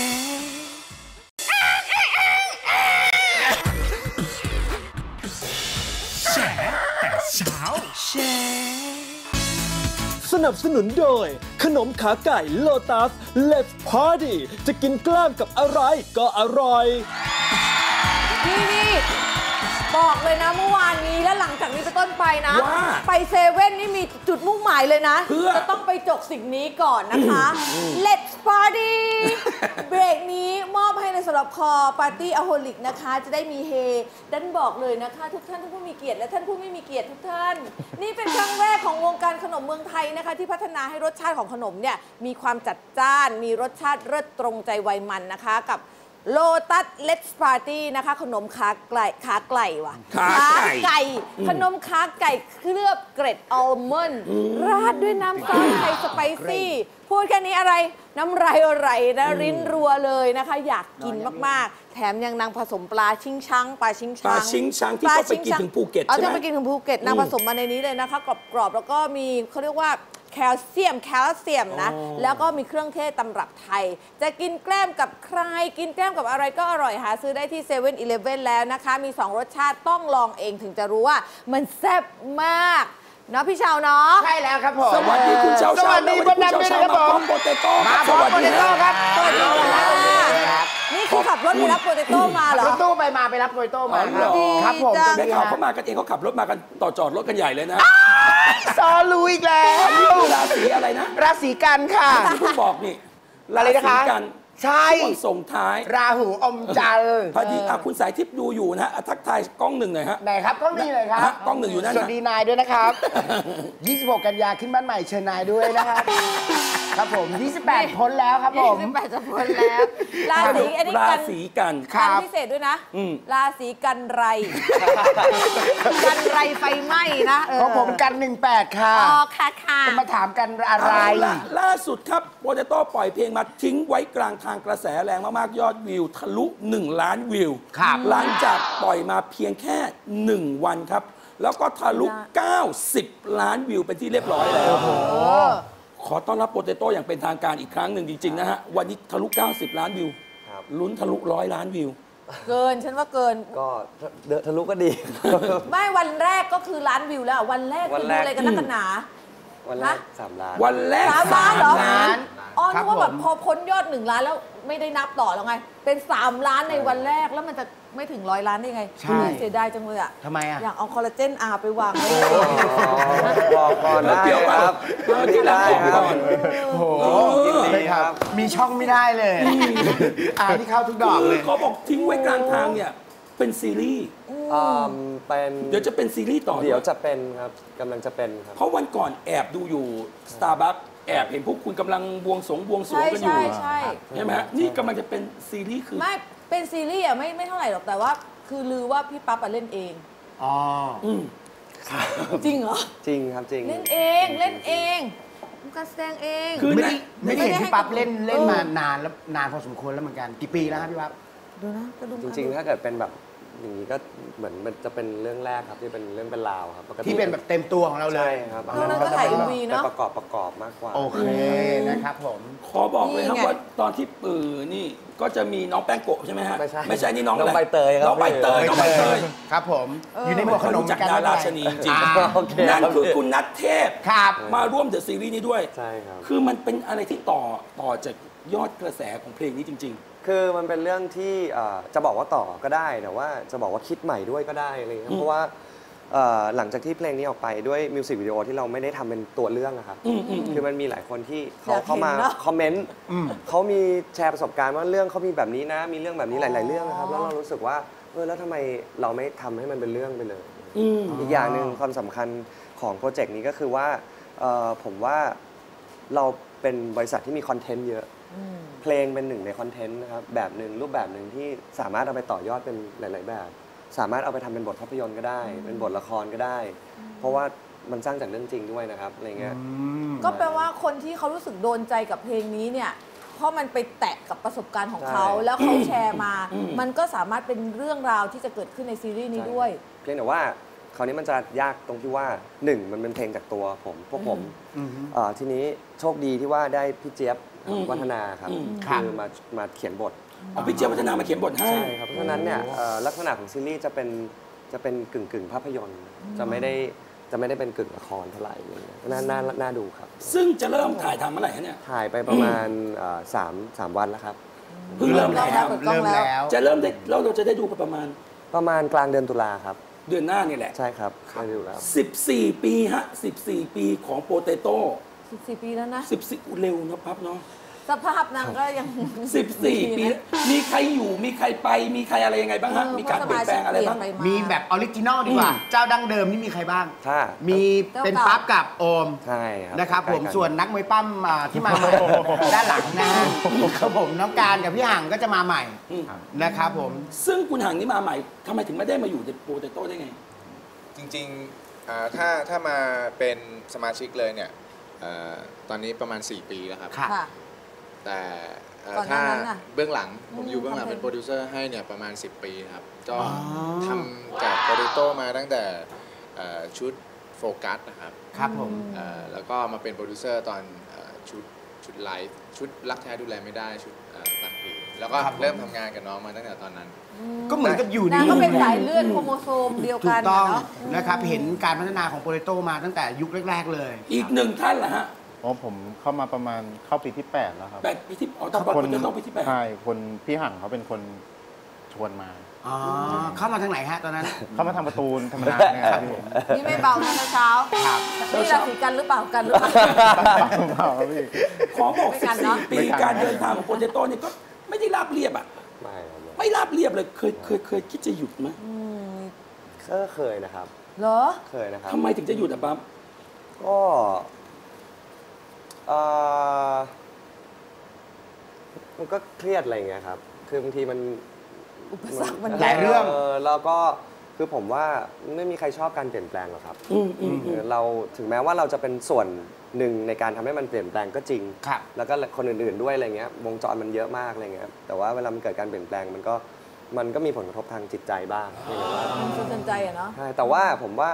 สนับสนุนโดยขนมขาไก่โลตัส Let's Party จะกินกล้ามกับอะไรก็อร่อยนี่นี่บอกเลยนะเมื่อวานนี้และหลังจากนี้เป็นต้นไปนะไปเซเว่นนี่มีจุดมุ่งหมายเลยนะจะต้องไปจกสิ่งนี้ก่อนนะคะ Let's Party เบรกนี้มอบให้ในสำหรับคอปาร์ตี้อโฮลิกนะคะจะได้มีเฮดันบอกเลยนะคะทุกท่านทุกผู้มีเกียรติและท่านผู้ไม่มีเกียรติทุกท่านนี่เป็นครั้งแรกของวงการขนมเมืองไทยนะคะที่พัฒนาให้รสชาติของขนมเนี่ยมีความจัดจ้านมีรสชาติเลิศตรงใจวัยมันนะคะกับโลตัสเลตส์ปาร์ตี้นะคะขนมขาไก่ขาไก่ว่ะขาไก่ขนมขาไก่เคลือบเกล็ดอัลมอนด์ราดด้วยน้ำซอสไทยสไปซี่พูดแค่นี้อะไรน้ำลายไหลนะริ้นรัวเลยนะคะอยากกินมากๆแถมยังนางผสมปลาชิงช้างปลาชิงช้างปลาชิงช้างที่เขาไปกินถึงภูเก็ตใช่ไหมเอาจะไปกินถึงภูเก็ตนางผสมมาในนี้เลยนะคะกรอบๆแล้วก็มีเขาเรียกว่าแคลเซียมแคลเซียมนะแล้วก็มีเครื่องเทศตำรับไทยจะกินแกล้มกับใครกินแกล้มกับอะไรก็อร่อยหาซื้อได้ที่เซเว่นอีเลฟเว่นแล้วนะคะมีสองรสชาติต้องลองเองถึงจะรู้ว่ามันแซ่บมากเนาะพี่ชาวเนาะใช่แล้วครับผมสวัสดีคุณชาวสวัสดีคุณดำด้วยครับผมโปเตโต้มาพร้อมโปเตโต้ครับสวัสดีค่ะนี่คือขับรถไปรับโปเตโต้มาเหรอรถตู้ไปมาไปรับโปเตโต้มาครับผมได้ข่าวเขามากันเองเขาขับรถมากันต่อจอดรถกันใหญ่เลยนะซอลูอีกแล้วราศีอะไรนะราศีกันค่ะที่คุณบอกนี่อะไรนะคะใช่ส่งท้ายราหูอมจันทร์พอดีคุณสายทิพย์ดูอยู่นะฮะทักทายกล้องหนึ่งหน่อยฮะไหนครับกล้องนี้เลยครับกล้องหนึ่งอยู่นั่นสวัสดีนายด้วยนะครับยี่สิบหกกันยาขึ้นบ้านใหม่เชิญนายด้วยนะครับครับผมยี่สิบแปดพ้นแล้วครับผมยี่สิบแปดจะพ้นแล้วราศีอันนี้ราศีกันกันพิเศษด้วยนะราศีกันไรกันไรไฟไหม้นะของผมกันหนึ่งแปดค่ะอ๋อค่ะค่ะจะมาถามกันอะไรล่าสุดครับโปเตโต้ปล่อยเพลงมาทิ้งไว้กลางทางกระแสแรงมากๆยอดวิวทะลุหนึ่งล้านวิวหลังจากปล่อยมาเพียงแค่หนึ่งวันครับแล้วก็ทะลุเก้าสิบล้านวิวเป็นที่เรียบร้อยแล้วขอต้อนรับโปเตโต้อย่างเป็นทางการอีกครั้งหนึ่งจริงๆนะฮะวันนี้ทะลุเก้าสิบล้านวิวลุ้นทะลุร้อยล้านวิวเกินฉันว่าเกินก็เดอะทะลุก็ดีไม่วันแรกก็คือล้านวิวแล้ววันแรกคือดูอะไรกันนักหนาวันแรกสามล้านวันแรกสามล้านอ๋อนึกว่าแบบพอพ้นยอดหนึ่งล้านแล้วไม่ได้นับต่อแล้วไงเป็นสามล้านในวันแรกแล้วมันจะไม่ถึงร้อยล้านได้ไงใช่เสียดายจังเลยอ่ะทำไมอ่ะอยากเอาคอลลาเจนอาไปวางไว้บอกก่อนได้ครับที่ได้ครับโอ้โหมีช่องไม่ได้เลยอ่าที่เข้าทุกดอกเลยเขาบอกทิ้งไว้กลางทางเนี่ยเป็นซีรีส์เป็นเดี๋ยวจะเป็นซีรีส์ต่อเดี๋ยวจะเป็นครับกำลังจะเป็นครับเพราะวันก่อนแอบดูอยู่ Starbucks แอบเห็นพวกคุณกำลังบวงสรวงบวงสรวงกันอยู่ใช่ใช่ไหมฮะนี่กำลังจะเป็นซีรีส์คือไม่เป็นซีรีส์อ่ะไม่ไม่เท่าไหร่หรอกแต่ว่าคือลือว่าพี่ปั๊บเล่นเองอ๋อจริงเหรอจริงครับจริงเล่นเองเล่นเองการแสดงเองคือไม่ได้ไม่ได้เห็นพี่ปั๊บเล่นเล่นมานานแล้วนานพอสมควรแล้วเหมือนกันกี่ปีแล้วครับพี่ปั๊บดูนะก็ดูจริงๆถ้าเกิดเป็นแบบอย่างนี้ก็เหมือนมันจะเป็นเรื่องแรกครับที่เป็นเรื่องเป็นราวครับที่เป็นแบบเต็มตัวของเราเลยครับแล้วก็ถ่าย เอ็ม วี เนาะประกอบประกอบมากกว่าโอเคนะครับผมขอบอกเลยครับว่าตอนที่ปือนี่ก็จะมีน้องแป้งโกะใช่ไหมฮะไม่ใช่ไม่ใช่นี่น้องอะไรใบเตยครับน้องใบเตยน้องใบเตยครับผมอยู่ในหมวกขนมจากดาราชนีจริงนั่นคือคุณนัทเทพมาร่วมเดอะซีรีส์นี้ด้วยใช่ครับคือมันเป็นอะไรที่ต่อต่อจากยอดกระแสของเพลงนี้จริงๆคือมันเป็นเรื่องที่จะบอกว่าต่อก็ได้แต่ว่าจะบอกว่าคิดใหม่ด้วยก็ได้อะไรเงี้ยเพราะว่าหลังจากที่เพลงนี้ออกไปด้วยมิวสิกวิดีโอที่เราไม่ได้ทำเป็นตัวเรื่องอะครับคือมันมีหลายคนที่เขาเข้ามาคอมเมนต์เขามีแชร์ประสบการณ์ว่าเรื่องเขามีแบบนี้นะมีเรื่องแบบนี้หลายๆเรื่องนะครับแล้วเรารู้สึกว่าเออแล้วทำไมเราไม่ทำให้มันเป็นเรื่องไปเลยอีกอย่างหนึ่งความสำคัญของโปรเจกต์นี้ก็คือว่าผมว่าเราเป็นบริษัทที่มีคอนเทนต์เยอะเพลงเป็นหนึ่งในคอนเทนต์นะครับแบบหนึ่งรูปแบบหนึ่งที่สามารถเอาไปต่อยอดเป็นหลาย ๆ แบบ สามารถเอาไปทำเป็นบทภาพยนตร์ก็ได้ เป็นบทละครก็ได้ เพราะว่ามันสร้างจากเรื่องจริงด้วยนะครับอะไรเงี้ยก็แปลว่าคนที่เขารู้สึกโดนใจกับเพลงนี้เนี่ยเพราะมันไปแตะกับประสบการณ์ของเขาแล้วเขาแชร์มา มันก็สามารถเป็นเรื่องราวที่จะเกิดขึ้นในซีรีส์นี้ด้วยเพียงแต่ว่าคราวนี้มันจะยากตรงที่ว่าหนึ่งมันเป็นเพลงจากตัวผมพวกผมทีนี้โชคดีที่ว่าได้พี่เจี๊ยบวัฒนาครับคือมามาเขียนบทพี่เจี๊ยบวัฒนามาเขียนบทให้ใช่ครับเพราะฉะนั้นเนี่ยลักษณะของซีรีส์จะเป็นจะเป็นกึ่งกึ่งภาพยนตร์จะไม่ได้จะไม่ได้เป็นกึ่งละครเท่าไหร่เลยน่าน่าน่าดูครับซึ่งจะเริ่มถ่ายทำเมื่อไหร่เนี่ยถ่ายไปประมาณสามสามวันแล้วครับเพิ่งเริ่มถ่ายทำเริ่มแล้วจะเริ่มได้แล้วเราจะได้ดูประมาณประมาณกลางเดือนตุลาครับเดือนหน้านี่แหละใช่ครับได้ดูแล้วสิบสี่ปีฮะสิบสี่ปีของโปเตโต้สิบสี่ปีแล้วนะสิบสี่เร็วนะพับเนาะสภาพนางก็ยังสิบสี่ปีมีใครอยู่มีใครไปมีใครอะไรยังไงบ้างฮะมีการเปลี่ยนแปลงอะไรบ้างมีแบบออริจินอลดีกว่าเจ้าดั้งเดิมนี่มีใครบ้างมีเป็นปั๊บกับโอมใช่นะครับผมส่วนนักมวยปั้มที่มาด้านหลังนะครับผมน้องการกับพี่ห่างก็จะมาใหม่นะครับผมซึ่งคุณห่างนี่มาใหม่ทำไมถึงไม่ได้มาอยู่ในโปเตโต้ได้ไงจริงๆถ้าถ้ามาเป็นสมาชิกเลยเนี่ยตอนนี้ประมาณสี่ปีแล้วครับแต่ถ้าเบื้องหลังผมอยู่เบื้องหลังเป็นโปรดิวเซอร์ให้เนี่ยประมาณสิบปีครับก็ทำจากโปรดิวโต้มาตั้งแต่ชุดโฟกัสนะครับครับผมแล้วก็มาเป็นโปรดิวเซอร์ตอนชุดชุดไลฟ์ชุดรักแท้ดูแลไม่ได้ชุดบางปีแล้วก็เริ่มทำงานกับน้องมาตั้งแต่ตอนนั้นก็เหมือนกับอยู่ในก็เป็นสายเลือดโครโมโซมเดียวกันถูกต้องนะครับเห็นการพัฒนาของโปรดิวโต้มาตั้งแต่ยุคแรกๆเลยอีกหนึ่งท่านล่ะฮะอ๋อผมเข้ามาประมาณเข้าปีที่แปดแล้วครับแปดปีที่อ๋อตอนคนจะต้องปีที่แปดใช่คนพี่หั่งเขาเป็นคนชวนมาอ๋อเข้ามาทางไหนฮะตอนนั้นเข้ามาทางประตูธรรมดาเนี่ยครับนี่ไม่เบานะเช้านี่ราศีกันหรือเปล่ากันหรือเปล่าขอบอกสิบสี่ปีการเดินทางของโปเตโต้นี่ก็ไม่ได้ราบเรียบอ่ะไม่ไม่ราบเรียบเลยเคยเคยเคยคิดจะหยุดไหมก็เคยนะครับเหรอเคยนะครับทำไมถึงจะหยุดอ่ะปั๊มก็มันก็เครียดอะไรเงี้ยครับคือบางทีมันอุปสรรคมันหลายเรื่องแล้วก็คือผมว่าไม่มีใครชอบการเปลี่ยนแปลงหรอกครับเราถึงแม้ว่าเราจะเป็นส่วนหนึ่งในการทำให้มันเปลี่ยนแปลงก็จริงแล้วก็คนอื่นๆด้วยอะไรเงี้ยวงจรมันเยอะมากอะไรเงี้ยแต่ว่าเวลามันเกิดการเปลี่ยนแปลงมันก็มันก็มีผลกระทบทางจิตใจบ้างมันสะเทือนใจอะเนาะใช่แต่ว่าผมว่า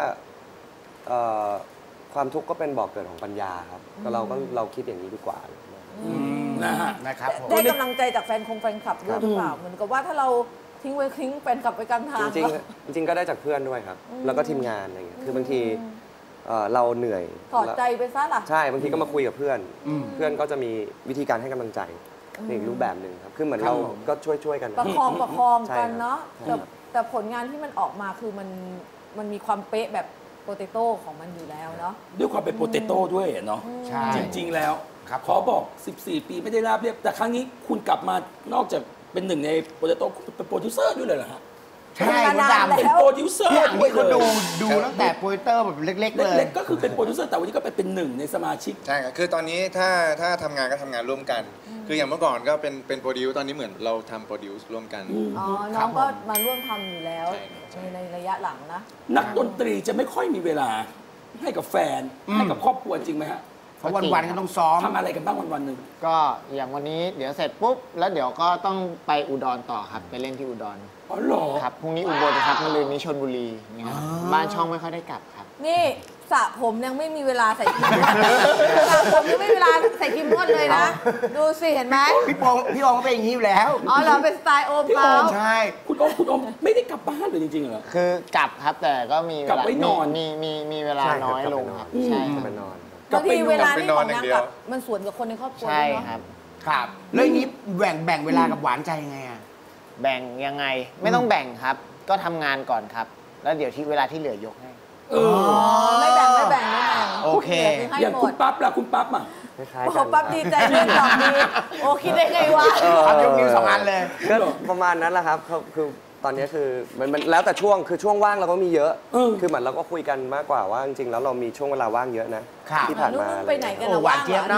ความทุกข์ก็เป็นบ่อกเกิดของปัญญาครับก็เราก็เราคิดอย่างนี้ดีกว่านะฮะนะครับได้กำลังใจจากแฟนคงแฟนคลับด้วยหรือเปล่าเหมือนกับว่าถ้าเราทิ้งไว้ทิ้งแฟนคลับไปกลางทางจริงจริงก็ได้จากเพื่อนด้วยครับแล้วก็ทีมงานอะไรเงี้ยคือบางทีเราเหนื่อยถอดใจไปซะล่ะใช่บางทีก็มาคุยกับเพื่อนเพื่อนก็จะมีวิธีการให้กำลังใจในอีกรูปแบบหนึ่งครับคือเหมือนเราก็ช่วยช่วยกันประคองประคองกันเนาะแต่แต่ผลงานที่มันออกมาคือมันมันมีความเป๊ะแบบโปเตโต้ของมันอยู่แล้วเนาะด้วยความเป็นโปเตโต้ด้วยเนาะจริงๆแล้วขอบอกสิบสี่ปีไม่ได้ราบเรียบแต่ครั้งนี้คุณกลับมานอกจากเป็นหนึ่งในโปเตโต้เป็นโปรดิวเซอร์ด้วยเลยเหรอฮะใช่คุณดำเป็นโปรดิวเซอร์อย่างที่เขาดูดูตั้งแต่โปรดิวเซอร์แบบเล็กๆเลยเล็กๆก็คือเป็นโปรดิวเซอร์แต่วันนี้ก็เป็นหนึ่งในสมาชิกใช่ครับคือตอนนี้ถ้าถ้าทำงานก็ทำงานร่วมกันคืออย่างเมื่อก่อนก็เป็นเป็นโปรดิวตอนนี้เหมือนเราทำโปรดิวร่วมกันอ๋อน้องก็มาร่วมทำอยู่แล้วในระยะหลังนะนักดนตรีจะไม่ค่อยมีเวลาให้กับแฟนให้กับครอบครัวจริงไหมฮะเพราะวันๆก็ต้องซ้อมทำอะไรกันบ้างวันๆหนึ่งก็อย่างวันนี้เดี๋ยวเสร็จปุ๊บแล้วเดี๋ยวก็ต้องไปอุดรต่อครับไปเล่นที่อุดรอ๋อเหรอครับพรุ่งนี้อุบลครับมะรืนนี้ชลบุรีนี่ครับบ้านช่องไม่ค่อยได้กลับครับนี่สระผมยังไม่มีเวลาใส่ครีมสระผมยังไม่มีเวลาใส่ครีมนวดเลยนะดูสิเห็นไหมพี่ปองพี่ปองก็เป็นอย่างนี้อยู่แล้วอ๋อเหรอเป็นสไตล์โอมเขาใช่คุณโอมคุณโอมไม่ได้กลับบ้านเลยจริงๆเหรอคือกลับครับแต่ก็มีกลับไว้นอนมีมีมีเวลาน้อยลงครับใช่ไปนอนบางทีเวลาที่ของนางกับมันสวนกับคนในครอบครัวใช่ครับครับแล้วนี้แบ่งแบ่งเวลากับหวานใจยังไงอ่ะแบ่งยังไงไม่ต้องแบ่งครับก็ทำงานก่อนครับแล้วเดี๋ยวที่เวลาที่เหลือยกให้เออไม่แบ่งไม่แบ่งไม่แบ่งโอเคอย่างคุณปั๊บล่ะคุณปั๊บอ่ะโอ้ปั๊บดีใจเรื่องตอบดีโอ้คิดได้ไงวะปั๊บยกนิ้วสองอันเลยก็ประมาณนั้นแหละครับคือตอนนี้คือมันแล้วแต่ช่วงคือช่วงว่างเราก็มีเยอะคือเหมือนเราก็คุยกันมากกว่าว่าจริงๆแล้วเรามีช่วงเวลาว่างเยอะนะที่ผ่านมาไปไหนกันหวานเจี๊ยบนะ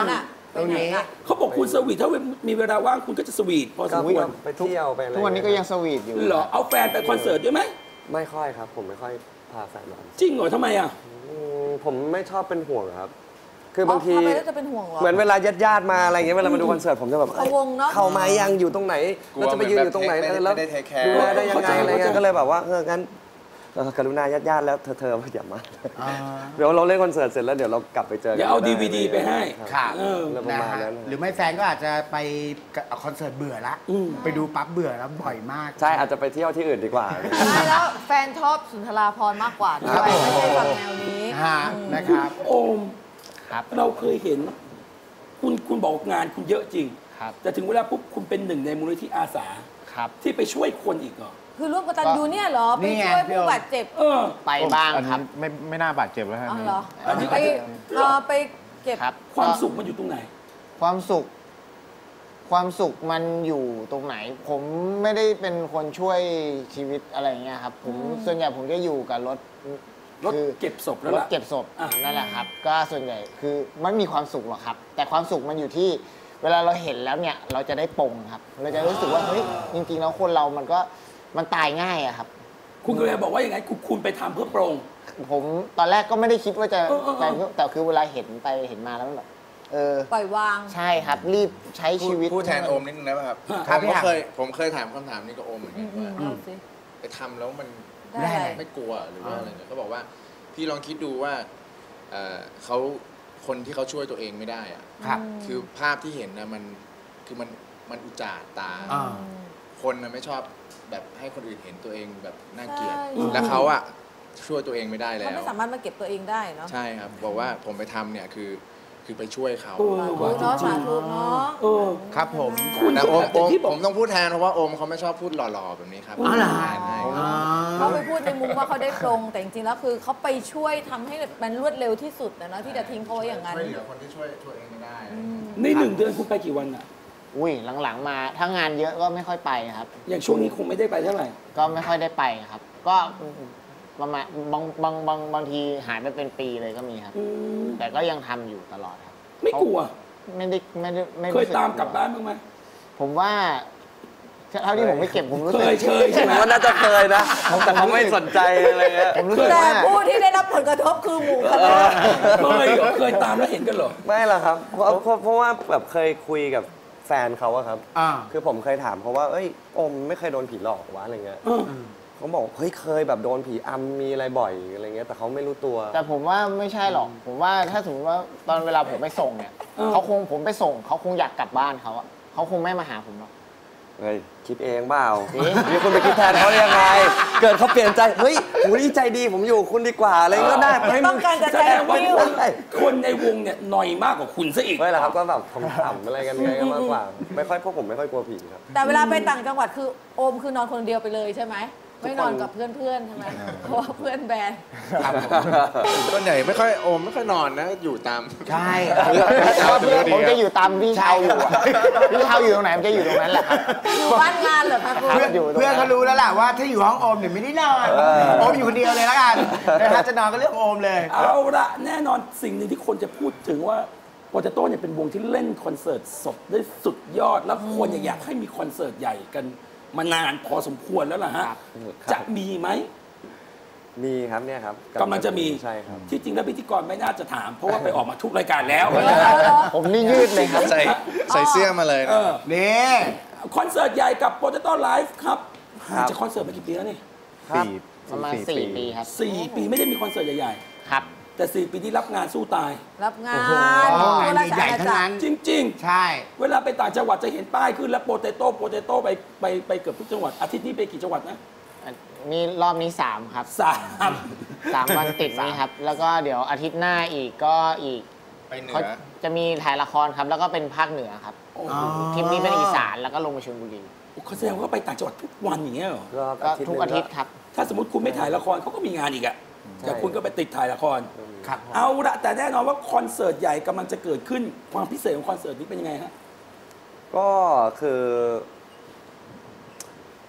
ไปไหนอะเขาบอกคุณสวีทถ้ามีเวลาว่างคุณก็จะสวีทพอสมควรไปเที่ยวไปอะไรทุกวันนี้ก็ยังสวีทอยู่เหรอเอาแฟนไปคอนเสิร์ตด้วยไหมไม่ค่อยครับ ผมไม่ค่อยพาแฟนมาจริงเหรอทำไมอ่ะอืมผมไม่ชอบเป็นห่วงครับ คือบางทีทำไมจะเป็นห่วงหรอเหมือนเวลาญาติๆมาอะไรเงี้ยเวลามาดูคอนเสิร์ตผมจะแบบพะวงเนอะเข้ามายังอยู่ตรงไหนเราจะไปยืนอยู่ตรงไหนไม่ได้แล้วไม่ได้ take care ดูแลได้ยังไงเข้าใจอะไรเงี้ยเข้าใจก็เลยแบบว่าเอองั้นเอ่อกรุณาญาติๆแล้วเธอเธออย่ามาเดี๋ยวเราเล่นคอนเสิร์ตเสร็จแล้วเดี๋ยวเรากลับไปเจอกันเดี๋ยวเอา ดี วี ดี ไปให้ค่ะเออแล้วประนะมาณฮะนั้นหรือไม่แฟนก็อาจจะไปคอนเสิร์ตเบื่อละไปดูปั๊บเบื่อแล้วบ่อยมากใช่อาจจะไปเที่ยวที่อื่นดีกว่าแล้วแฟนชอบสุนทราภรณ์มากกว่าด้วยไม่ใช่แบบแนวนี้ฮะนะครับโอมครับเราเคยเห็น คุณคุณบอกงานคุณเยอะจริงครับแต่ถึงเวลาปุ๊บคุณเป็นหนึ่งในมูลนิธิอาสาครับที่ไปช่วยคนอีกเหรอคือร่วมกตันยูเนี่ยเหรอ ไปนี่ไงช่วยผู้บาดเจ็บเออไปบ้างอันครับนี้ไม่ไม่น่าบาดเจ็บแล้วฮะอ๋ออันนี้เหรออันนี้ไปเอ่อไปเก็บครับความก็สุขมันอยู่ตรงไหนความสุข ความสุขมันอยู่ตรงไหน ผมไม่ได้เป็นคนช่วยชีวิตอะไรอย่างเงี้ยครับ ผมส่วนใหญ่ผมจะอยู่กับรถรถคือเก็บศพแล้วรถล่ะเก็บศพอ่ะนั่นแหละครับ ก็ส่วนใหญ่คือไม่มีความสุขหรอกครับ แต่ความสุขมันอยู่ที่เวลาเราเห็นแล้วเนี่ย เราจะได้ปลงครับ เราจะรู้สึกว่าเฮ้ยจริงๆแล้วคนเรามันก็มันตายง่ายอะครับคุณก็เลยบอกว่าอย่างไงคุณคุณไปทำเพื่อโปร่งผมตอนแรกก็ไม่ได้คิดว่าจะเออเออเออไปเพื่อแต่คือเวลาเห็นไปเห็นมาแล้วมันแบบเออปล่อยวางใช่ครับ รีบใช้พูชีดวิตพูดแทนโอมนิดนึงได้ไหมครับครับผมพี่ก็อ่ะเคยผมเคยถามคำถามนี้กับโอมเหมือนกันว่าเอาสิไปทำแล้วมันได้อะไรไม่กลัวหรือว่าอะไรเนี่ยเขาบอกว่าพี่ลองคิดดูว่าเอ่อเขาคนที่เขาช่วยตัวเองไม่ได้อะครับคือภาพที่เห็นนะมันคือมันมันอุจจาดตาอ่าคนนะไม่ชอบแบบให้คนอื่นเห็นตัวเองแบบน่าเกลียดใช่แล้วเขาอะช่วยตัวเองไม่ได้แล้เขาวไม่สามารถมาเก็บตัวเองได้เนาะใช่ครับ บอกว่าผมไปทำเนี่ยคือคือไปช่วยเขาเออสาธุว่ะจเนาะริสาง ธุเนาะๆเออครับผมคุณแต่โอมโอมที่บอผกมต้องพูดแทนเพราะว่าโอมเขาไม่ชอบพูดหล่อๆแบบนี้ครับอ๋อเหรอใช่ใช่อ่าเขาไปพูดในมุมว่าเขาได้ปรงแต่จริงๆแล้วคือเขาไปช่วยทำให้มันรวดเร็วที่สุดนะเนาะที่จะทิ้งเขาไว้อย่างนั้นช่วยเหลือคนที่ช่วยช่วยเองไม่ได้ในหนึ่งเดือนคุณไปกี่วันอ่ะอุ้ยหลังๆมาถ้างานเยอะก็ไม่ค่อยไปครับอย่างช่วงนี้คงไม่ได้ไปเท่าไหร่ก็ไม่ค่อยได้ไปครับ ก็ประมาณบางบางบางบางทีหายไปเป็นปีเลยก็มีครับ แต่ก็ยังทำอยู่ตลอดครับไม่กลัวไม่ได้ไม่ได้ไม่เคยรู้สึตามกลับบ้านบ้างไหมผมว่าเท่าที่ผมไม่เก็บผมรู้เคสึกยเคยใช่ไหมผมว่าน่าจะเคยนะแต่เขาไม่สนใจอะไรเงี้ยผมรู้สึกแต่ว่าผู้ที่ได้รับผลกระทบคือหมู่คณะเคยเหรอเคยตามแล้วเห็นกันเหรอไม่หรอกครับเพราะเพราะเพราะว่าแบบเคยคุยกับแฟนเขาอะครับอ่าคือผมเคยถามเขาว่า เอ้ยอมไม่เคยโดนผีหลอกวะอะไรเงี้ยเออเขาบอกเฮ้ยเคยแบบโดนผีอำมีอะไรบ่อยอะไรเงี้ยแต่เขาไม่รู้ตัวแต่ผมว่าไม่ใช่หรอก ผมว่าถ้าสมมติว่าตอนเวลาผมไปส่งเนี่ยเออเขาคงผมไปส่งเขาคงอยากกลับบ้านเขาอะเขาคงไม่มาหาผมหรอกเฮ้ยคิดเองเปล่าเอ๊ะมีคุณไปคิดแทนเขาได้ยังไง เกิดเขาเปลี่ยนใจเฮ้ยหูนี่ใจดีผมอยู่คุณดีกว่าอะไรก็ได้เฮ้ยต้องการจะแสแจ้ดงงว่าวิวคนคนในวงเนี่ยหน่อยมากกว่าคุณซะอีกไม่หรอกครับก็แบบผมขำอะไรกันไงก็มากกว่า ไม่ค่อยพวกผมไม่ค่อยกลัวผีครับแต่เวลาไปต่างจังหวัดคือโอมคือนอนคนเดียวไปเลยใช่ไหมไม่นอนกับเพื่อนๆใช่ไหมเพราะว่าเพื่อนแบนส่วนใหญ่ไม่ค่อยโอมไม่ค่อยนอนนะอยู่ตามใช่แต่ว่าเพื่อนผมจะอยู่ตามที่เช่าอยู่อะที่เช่าอยู่ตรงไหนมันจะอยู่ตรงนั้นแหละครับอยู่บ้านงานเหรอคะคุณครับเพื่อนอยู่ตรงนั้นเพื่อนเขารู้แล้วล่ะว่าถ้าอยู่ห้องโอมเนี่ยไม่ได้นอนโอมอยู่คนเดียวเลยแล้วกันนะครับจะนอนก็เรื่องโอมเลยเอาละแน่นอนสิ่งหนึ่งที่คนจะพูดถึงว่าโปเตโต้เนี่ยเป็นวงที่เล่นคอนเสิร์ตสดได้สุดยอด แล้วคนเนี่ยอยากให้มีคอนเสิร์ตใหญ่กันมานานพอสมควรแล้วล่ะฮะครับจะมีไหมมีครับเนี่ยครับกำลังจะมีใช่ครับที่จริงแล้วพิธีกรไม่น่าจะถาม เพราะว่าไปออกมาทุกรายการแล้วผมนี่ยืดเลยครับใส่ใส่เสื้อมาเลยเอนะอนี่คอนเสิร์ตใหญ่กับโปเตโต้ไลฟ์ครับครับห่างจากคอนเสิร์ตมากี่ปีแล้วนี่ครับสี่ประมาณสี่ปีครับสี่ปีไม่ได้มีคอนเสิร์ตใหญ่ครับๆ แต่สี่ปีที่รับงานสู้ตายรับงาโอ้โหนงานใหญ่ๆทั้งนั้นจริงใช่ๆ เวลาไปต่างจังหวัดจะเห็นป้ายขึ้นแล้วโปเตโต้โปเตโต้ไปไปไปเกือบทุกจังหวัดอาทิตย์นี้ไปกี่จังหวัดนะมีรอบนี้สามครับสามสามวันติดนี้ครับ แล้วก็เดี๋ยวอาทิตย์หน้าอีกก็อีกไปเหนืเขาอจะมีถ่ายละครครับ แล้วก็เป็นภาคเหนือครับโอ้โหทริปนี้เป็นอีสานแล้วก็ลงไปชลบุรีเขาแสดงว่าไปต่างจังหวัดทุกวันอย่างเงี้ยเหรอก็ก็ทุกอาทิตย์ครับถ้าสมมติคุณไม่ถ่ายละครเขาก็มีงานอีกอะแต่คุณก็ไปติดถ่ายละครครับเอาละแต่แน่นอนว่าคอนเสิร์ตใหญ่กำลังจะเกิดขึ้นความพิเศษของคอนเสิร์ตนี้เป็นยังไงฮะก็คือ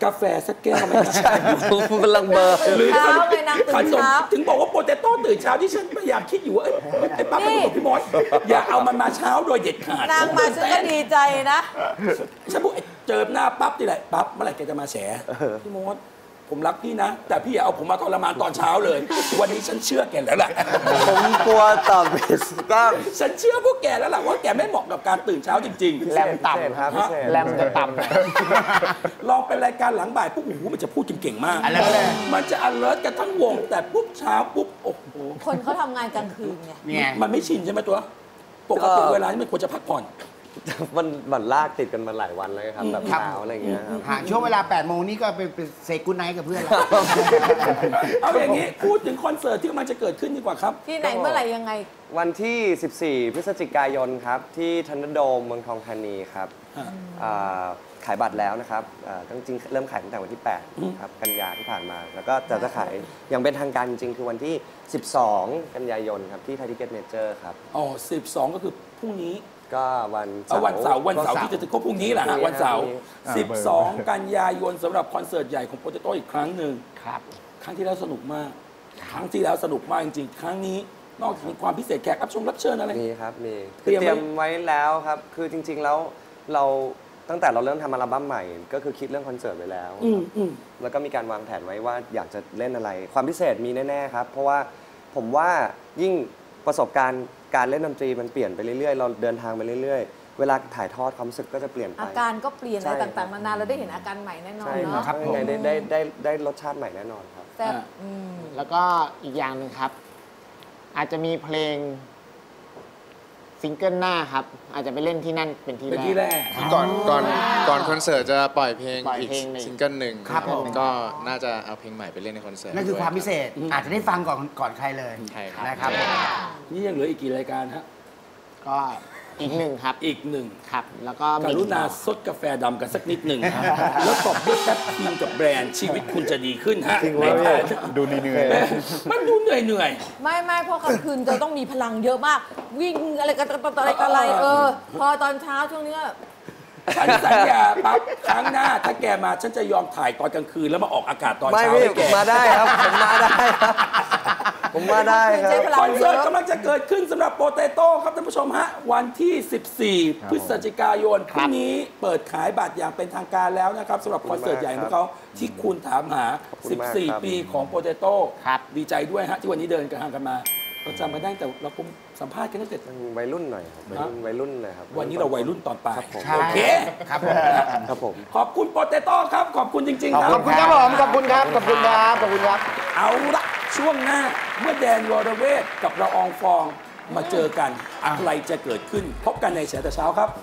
กาแฟสักแก้วไหมใช่ผมกำลังเบอร์ตื่นเช้าไงนางตื่นเช้าถึงบอกว่าโปเตโต้ตื่นเช้าที่ฉันพยายามคิดอยู่ว่าไอ้ปั๊บมันบอกพี่มดอย่าเอามันมาเช้าโดยเด็ดขาดนางมาฉันก็ดีใจนะฉันบอกเจอหน้าปั๊บทีไรปั๊บเมื่อไหร่แกจะมาแฉพี่มดผมรักพี่นะแต่พี่อย่าเอาผมมาทรมานตอนเช้าเลยวันนี้ฉันเชื่อแกแล้วแหละผมกลัวตอบผิดก็ฉันเชื่อพวกแกแล้วแหละว่าแกไม่เหมาะกับการตื่นเช้าจริงๆแรมต่ำครับแรมจะต่ำลองเป็นรายการหลังบ่ายปุ๊บโอ้โหมันจะพูดเก่งๆมากมันจะ alert กันทั้งวงแต่ปุ๊บเช้าปุ๊บโอ้โหคนเขาทำงานกลางคืนไงมันไม่ชินใช่ไหมตัวปกติเวลานี้มันควรจะพักผ่อนมันมันลากติดกันมาหลายวันเลยครับแบบเช้าอะไรอย่างเงี้ยหาช่วงเวลาแปดโมงนี่ก็ไปเซกูไนท์กับเพื่อนแล้วเอาอย่างนี้พูดถึงคอนเสิร์ตที่มันจะเกิดขึ้นดีกว่าครับที่ไหนเมื่อไหร่ยังไงวันที่สิบสี่พฤศจิกายนครับที่ทันเดอร์โดมเมืองทองธานีครับขายบัตรแล้วนะครับจริงๆเริ่มขายตั้งแต่วันที่แปดครับกันยาที่ผ่านมาแล้วก็จะจะขายอย่างเป็นทางการจริงคือวันที่สิบสองกันยายนครับที่ไทยทิเก็ตเมเจอร์ครับอ๋อสิบสองก็คือพรุ่งนี้ก็วันเสาร์วันเสาร์วันเสาร์ที่จะถึงก็พรุ่งนี้แหละฮะวันเสาร์สิบสองกันยายนสำหรับคอนเสิร์ตใหญ่ของโปเตโต้อีกครั้งหนึ่งครับครั้งที่แล้วสนุกมากครั้งที่แล้วสนุกมากจริงๆครั้งนี้นอกจากความพิเศษแขกรับชมรับเชิญอะไรมีครับมีเตรียมไว้แล้วครับคือจริงๆแล้วเราตั้งแต่เราเริ่มทำอัลบั้มใหม่ก็คือคิดเรื่องคอนเสิร์ตไว้แล้วแล้วก็มีการวางแผนไว้ว่าอยากจะเล่นอะไรความพิเศษมีแน่ๆครับเพราะว่าผมว่ายิ่งประสบการณ์การเล่นดนตรีมันเปลี่ยนไปเรื่อยๆเราเดินทางไปเรื่อยๆเวลาถ่ายทอดความรู้สึกก็จะเปลี่ยนไปอาการก็เปลี่ยนอะไรต่างๆนานาเราได้เห็นอาการใหม่แน่นอนเนาะครับยังไงได้ได้ได้ได้รสชาติใหม่แน่นอนครับแล้วก็อีกอย่างหนึ่งครับอาจจะมีเพลงซิงเกิลหน้าครับอาจจะไปเล่นที่นั่นเป็นที่แรกก่อนก่อนก่อนคอนเสิร์ตจะปล่อยเพลงอีกซิงเกิลหนึ่งก็น่าจะเอาเพลงใหม่ไปเล่นในคอนเสิร์ตนั่นคือความพิเศษอาจจะได้ฟังก่อนก่อนใครเลยนะครับนี่ยังเหลืออีกกี่รายการฮะก็อีกหนึ่งครับอีกหนึ่งครับแล้วก็กรุณาซดกาแฟดำกันสักนิดหนึ่งแล้วตบด้วยแป๊บทีมกับแบรนด์ชีวิตคุณจะดีขึ้นฮะดูเหนื่อยมันดูเหนื่อยเหนื่อยไม่ไม่เพราะกลางคืนจะต้องมีพลังเยอะมากวิ่งอะไรกันอะไรอะไรเออพอตอนเช้าช่วงนี้ฉันสัญญาปั๊บครั้งหน้าถ้าแกมาฉันจะยอมถ่ายตอนกลางคืนแล้วมาออกอากาศตอนเช้าให้แกมาได้ครับผมมาได้ครับผมมาได้ครับคอนเสิร์ตกำลังจะเกิดขึ้นสำหรับโปเตโต้ครับท่านผู้ชมฮะวันที่สิบสี่พฤศจิกายนพรุ่งนี้เปิดขายบัตรอย่างเป็นทางการแล้วนะครับสำหรับคอนเสิร์ตใหญ่ของเขาที่คุณถามหาสิบสี่ปีของโปเตโต้ดีใจด้วยฮะที่วันนี้เดินกันทางกันมาเราจำมาได้แต่เราคงสัมภาษณ์กันตั้งแต่วัยรุ่นหน่อยวัยรุ่นวัยรุ่นเลยครับวันนี้เราวัยรุ่นตอนปลายโอเคครับผมครับผมขอบคุณโปเตโต้ครับขอบคุณจริงๆครับขอบคุณครับผมขอบคุณครับขอบคุณครับขอบคุณครับเอาละช่วงหน้าเมื่อแดนวรเวทกับละอองฟองมาเจอกันอะไรจะเกิดขึ้นพบกันในแฉแต่เช้าครับ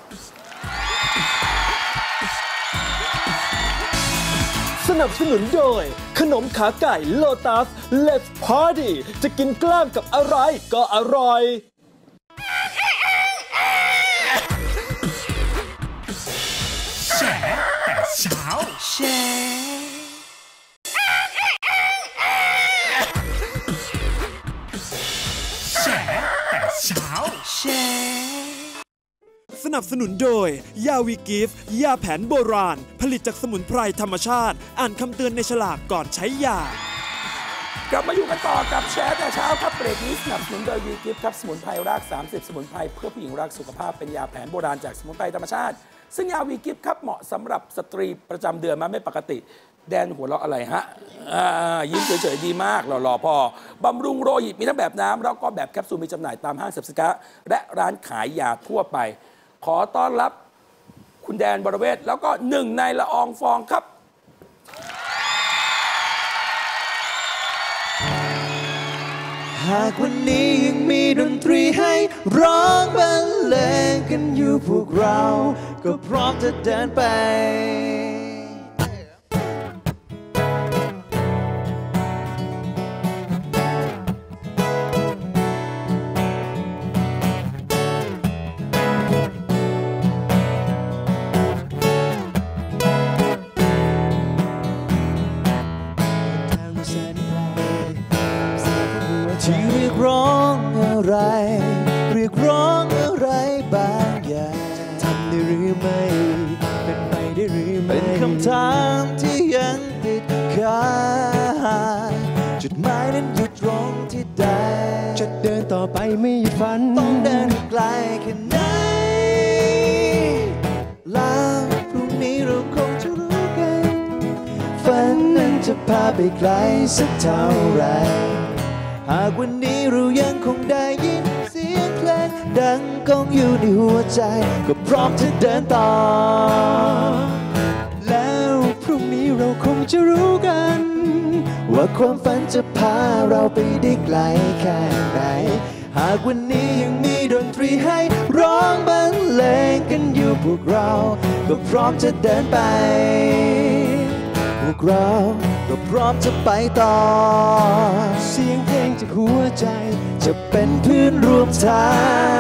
สนับสนุนโดยขนมขาไก่โลตัส Let's Party จะกินกล้ามกับอะไรก็อร่อยแฉแต่เช้าแฉแฉแต่เช้าแฉสนับสนุนโดยยาวีกิฟต์ยาแผนโบราณผลิตจากสมุนไพรธรรมชาติอ่านคำเตือนในฉลากก่อนใช้ยากลับมาอยู่กันต่อกับแชร์แต่เช้าครับเบรกนี้สนับสนุนโดยวีกิฟต์ครับสมุนไพรรากสามสิบสมุนไพรเพื่อผู้หญิงรักสุขภาพเป็นยาแผนโบราณจากสมุนไพรธรรมชาติซึ่งยาวีกิฟต์ครับเหมาะสำหรับสตรีประจำเดือนมาไม่ปกติแดนหัวเราะอะไรฮะยิ้มเฉยๆดีมากหล่อๆพอบำรุงโรหิตมีทั้งแบบน้ำแล้วก็แบบแคปซูลมีจำหน่ายตามห้างสรรพสินค้าและร้านขายยาทั่วไปขอต้อนรับคุณแดนวรเวทแล้วก็หนึ่งในละอองฟองครับหากวันนี้ยังมีดนตรีให้ร้องบรรเลงกันอยู่พวกเราก็พร้อมจะเดินไปที่เรียกร้องอะไรเรียกร้องอะไรบางอย่างจะทำได้หรือไม่เป็นไปได้หรือไม่เป็นคำถามที่อยจุดหมายนั้นอยู่ตรงที่ใดจะเดินต่อไปไม่หยุดฝันต้องเดินไกลแค่ไหนแล้วพรุ่งนี้เราคงจะรู้กันฝันนั้นจะพาไปไกลสักเท่าไรหากวันนี้เรายังคงได้ยินเสียงเพลงดังก้องอยู่ในหัวใจก็พร้อมจะเดินต่อแล้วพรุ่งนี้เราคงจะรู้กันว่าความฝันจะพาเราไปได้ไกลแค่ไหนหากวันนี้ยังมีดนตรีให้ร้องบรรเลงกันอยู่พวกเราก็พร้อมจะเดินไปพวกเราก็พร้อมจะไปต่อเสียงเพลงจากหัวใจจะเป็นเพื่อนร่วมทาง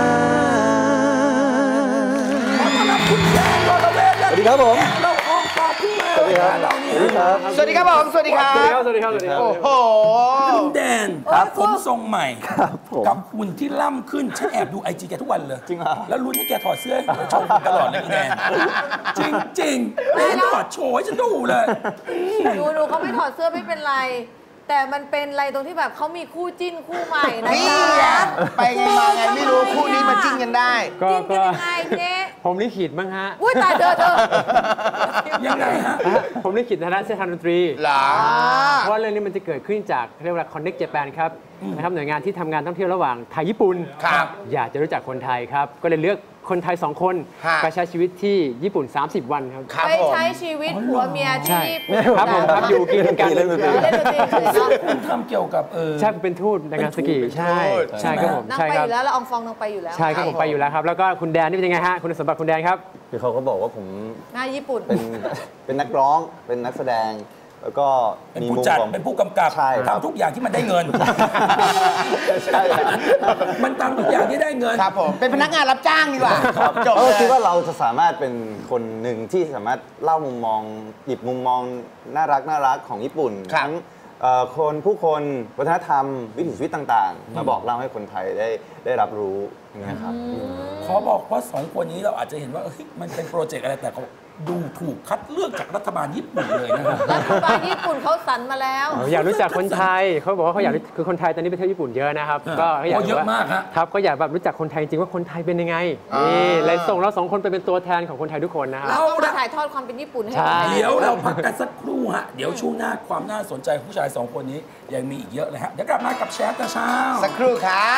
สวัสดีครับผมเราออกต่อขึ้นมาสวัสดีครับเรานี่ครับสวัสดีครับผมสวัสดีครับสวัสดีครับสวัสดีครับโอ้โหคุณแดนครับผมทรงใหม่กับหุ่นที่ล่ำขึ้นฉันแอบดูไอจีแกทุกวันเลยจริงเหรอแล้วลุ้นให้แกถอดเสื้อให้ชมตลอดเลยคุณแดนจริงจริงไม่ถอดโชว์ให้ฉันดูเลยดูดูเขาไม่ถอดเสื้อไม่เป็นไรแต่มันเป็นอะไรตรงที่แบบเขามีคู่จิ้นคู่ใหม่นะนี่จ๊ะไปไงมาไงไม่รู้คู่นี้มาจิ้นกันได้ก็จิ้นกันก็ยังไงเจ๊ผมลิขิตมั้งฮะอุ้ยตายเธอเธอยังไงฮะผมลิขิตในฐานะเส้นทางดนตรีหรอเพราะว่าเรื่องนี้มันจะเกิดขึ้นจากเรียกว่า Connect Japan ครับนะครับหน่วยงานที่ทำงานท่องเที่ยวระหว่างไทยญี่ปุ่นครับอยากจะรู้จักคนไทยครับ ก็เลยเลือกคนไทยสองคนฮะไปใช้ชีวิตที่ญี่ปุ่น สามสิบ วันครับครับไปผมใช้ชีวิตผัวเมียใช่ที่ญี่ปุ่นครับผมครับอยู่กินกันเลยเล่นดนตรีเลยเนาะคุณทำเกี่ยวกับเออใช่เป็นทูตในงานสกีใช่ใช่ครับผมนั่งใช่ไปคอรับยู่แล้วแล้วอองฟองนั่งไปอยู่แล้วใช่ครับผมไปอยู่แล้วครับแล้วก็คุณแดนนี่เป็นยังไงฮะคุณสมบัติคุณแดนครับคือเขาก็บอกว่าผมหน้าญี่ปุ่นเป็นเป็นนักร้องเป็นนักแสดง แล้วก็เป็นมีผู้มุมจัดของเป็นผู้กำกับใช่ครับทำทุกอย่างที่มันได้เงินใช่ครับมันทำทุกอย่างที่ได้เงินครับผมเป็นพนักงานรับจ้างดีกว่าจบเขาเลคิดยว่าเราจะสามารถเป็นคนหนึ่งที่สามารถเล่ามุมมองหยิบมุมมองน่ารักน่ารักของญี่ปุ่นครับทั้งเอ่อคนผู้คนวัฒนธรรมวิถีชีวิตต่างๆ มาบอกเล่าให้คนไทยได้ได้รับรู้อย่างเงี้ยครับขอบอกว่าสองคนนี้เราอาจจะเห็นว่าเอ้ยมันเป็นโปรเจกต์อะไรแต่เขาดูถูกคัดเลือกจากรัฐบาลญี่ปุ่นเลยนะครับรัฐบาลญี่ปุ่นเขาสรรมาแล้วอยากรู้จักคนไทยเขาบอกว่าเขาอยากรู้คือคนไทยตอนนี้ไปเที่ยวญี่ปุ่นเยอะนะครับก็เขาอยากโอ้เยอะว่มากฮะครับก็อยากแบบรู้จักคนไทยจริงว่าคนไทยเป็นยังไงนี่เลยส่งเราสองคนไปเป็นตัวแทนของคนไทยทุกคนนะครับเราต้องมาถ่ายทอดความเป็นญี่ปุ่นให้ใช่คนไทเดี๋ยวเราพักกันสักครู่ฮะ เดี๋ยวช่วงหน้าความน่าสนใจของผู้ชายสองคนนี้ยังมีอีกเยอะเลยฮะ เดี๋ยวกลับมากับแชร์แต่เช้าสักครู่ครับ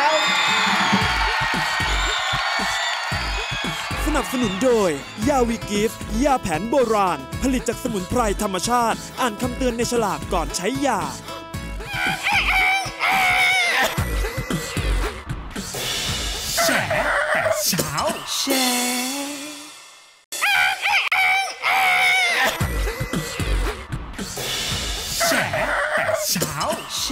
สนับสนุนโดย ยาวีกิฟต์ยาแผนโบราณ ผลิตจากสมุนไพรธรรมชาติ อ่านคำเตือนในฉลากก่อนใช้ยา แฉแต่เช้าแชแฉแต่เช้าแช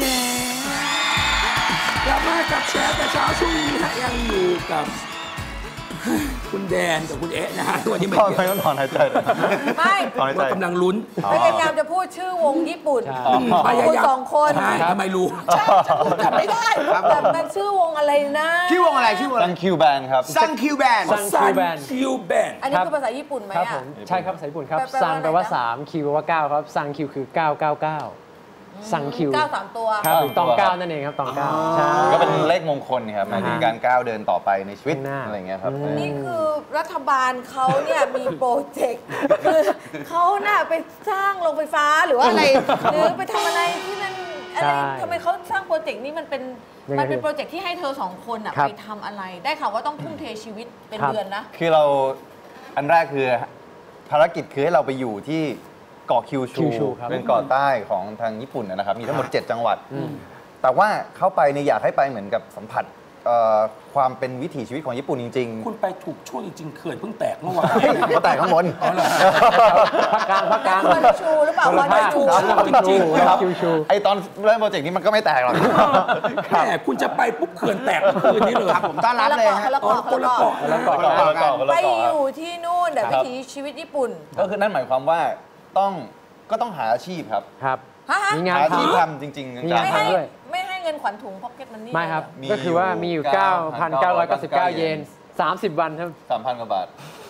กลับมากับแชร์แต่เช้าช่วงนี้ฮะยังอยู่กับ คุณแดนกับคุณเอ๊ะนะฮะวันนี้ไม่ตอนเกี่ยวไม่ต้องถอนหายใจเลยไม่ถอนหายใจเรากำลังลุ้นไม่พยายามจะพูดชื่อวงญี่ปุ่นพยาคุณยามสองคนใช่ทำไมรู้ใช่จะพูดจำไม่ได้แบบมันชื่อวงอะไรนะชื่อวงอะไรชื่อวงอะไรซังคิวแบนครับซังคิวแบนซังซันคิวแบนอันนี้คือภาษาญี่ปุ่นไหมครับอ่ะผมใช่ครับภาษาญี่ปุ่นครับแปลว่าซังแปลว่าอะไรนะสามคิวแปลว่าเก้าครับซังคิวคือเก้าเก้าเก้าซังคิวเก้าสามตัวครับตองเก้านั่นเองครับตองเก้าใช่ก็เป็นเลขมงคลครับหมายถึงการก้าวเดินต่อไปในชีวิตข้างหน้าอะไรเงี้ยครับนี่คือรัฐบาลเขาเนี่ยมีโปรเจกต์คือเขาน่ะไปสร้างโรงไฟฟ้าหรือว่าอะไร หรือไปทำอะไรที่มันอะไรทำไมเขาสร้างโปรเจกต์นี้มันเป็นมันเป็นโปรเจกต์ที่ให้เธอสองคนอ่ะไปทำอะไร ได้ข่าวว่าต้องทุ่มเทชีวิตเป็นเดือนนะคือเราอันแรกคือภารกิจคือให้เราไปอยู่ที่เกาะคิวคิวชูชูครับเป็นเกาะใต้ของทางญี่ปุ่นนะครับ มีทั้งหมด เจ็ด จังหวัด แต่ว่าเข้าไปเนี่ยอยากให้ไปเหมือนกับสัมผัสเอ่อความเป็นวิถีชีวิตของญี่ปุ่นจริงคุณไปถูกช่วงจริงๆเขื่อนเพิ่งแตกเมื่อวานๆก็แต่ข้างบนภาคกลางภาคกลางวันชูหรือเปล่าวันชูจริงๆครับคิวชูไอตอนเริ่มโปรเจกต์นี้มันก็ไม่แตกหรอกแหมคุณจะไปปุ๊บเขื่อนแตกเมื่อคืนนี้เลยครับผมต้อนรับเลยฮะแล้วก็คนละเกาะแล้วก็คนละเกาะคนละไปเกาะอครับยู่ที่นู่นแต่วิถีชีวิตญี่ปุ่นก็คือนั่นหมายความว่าต้องก็ต้องหาอาชีพครับครับฮะมีงานหาอาชีพทำทำจริงๆมีจังานงไม่ให้ด้วยไม่ให้เงินขวัญถุงพ็อกเก็ตมันนี่ไม่ครับมีก็คือว่ามีอยู่อยู่เก้าพันเก้าร้อยเก้าสิบเก้าเยเยนน สามสิบ วันครับสามพันกว่าบาท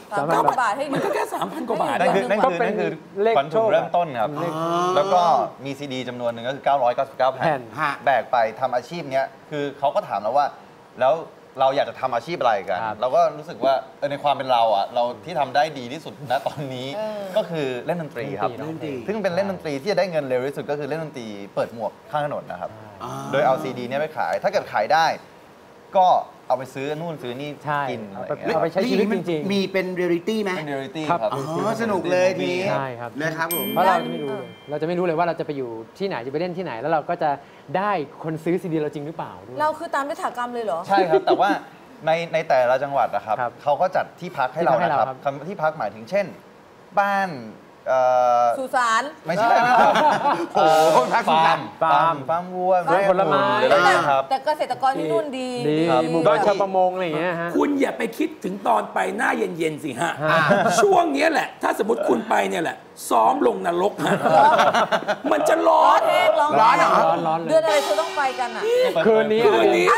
สามพันกว่าบาทให้ดูมันก็แค่สามพันกว่าบาทนั่นคือนั่นคือนั่นคือขวัญถุงเริ่มต้นครับแล้วก็มีซีดีจำนวนหนึ่งก็คือเก้าร้อยเก้าสิบเก้าแผ่นแบกไปทำอาชีพเนี้ยคือเขาก็ถามเราว่าแล้วเราอยากจะทำอาชีพอะไรกันเราก็รู้สึกว่าในความเป็นเราอ่ะเราที่ทำได้ดีที่สุดณตอนนี้ก็คือเล่นดนตรีครับซึ่งเป็นเล่นดนตรีที่จะได้เงินเร็วที่สุดก็คือเล่นดนตรีเปิดหมวกข้างถนนนะครับโดยเอาซีดีเนี้ยไปขายถ้าเกิดขายได้ก็เอาไปซื้อนู่นซื้อนี่กินอะไรเงี้ยเอาไปใช้ชีวิตจริงๆมีเป็นเรียลลิตี้ไหมเป็นเรียลลิตี้ครับครับอ๋อสนุกเลยทีนี้ใช่ครับนะครับผมเพราะเราจะไม่รู้เลยเราจะไม่รู้เลยว่าเราจะไปอยู่ที่ไหนจะไปเล่นที่ไหนแล้วเราก็จะได้คนซื้อซีดีเราจริงหรือเปล่าด้วยเราคือตามยถากรรมเลยเหรอใช่ครับแต่ว่าในในแต่ละจังหวัดนะครับครับเขาก็จัดที่พักให้เราที่พักให้นะเราครับครับคำที่พักหมายถึงเช่น บ้านเอ่อสุสานไม่ใช่นะครับโอ้โหพักสุฟาสาร์นมฟาร์มฟาร์มวัวสวนผลไม้อะไรอย่างเงี้ยครับแต่เกษตรกรที่นู่นดีดีครับหมู่บ้านชาวประมงอะไรอย่างเงี้ยฮะคุณอย่าไปคิดถึงตอนไปหน้าเย็นๆสิฮะ ช่วงนี้แหละ ถ้าสมมติคุณไปเนี่ยแหละ ซ้อมลงนรกฮะมันจะร้อร้อน นแห้งร้อนร้อนเหรอร้อนร้อนเลเดือย นอะไรคุณต้องไปกันอ่ะคืนนี้คืนนี้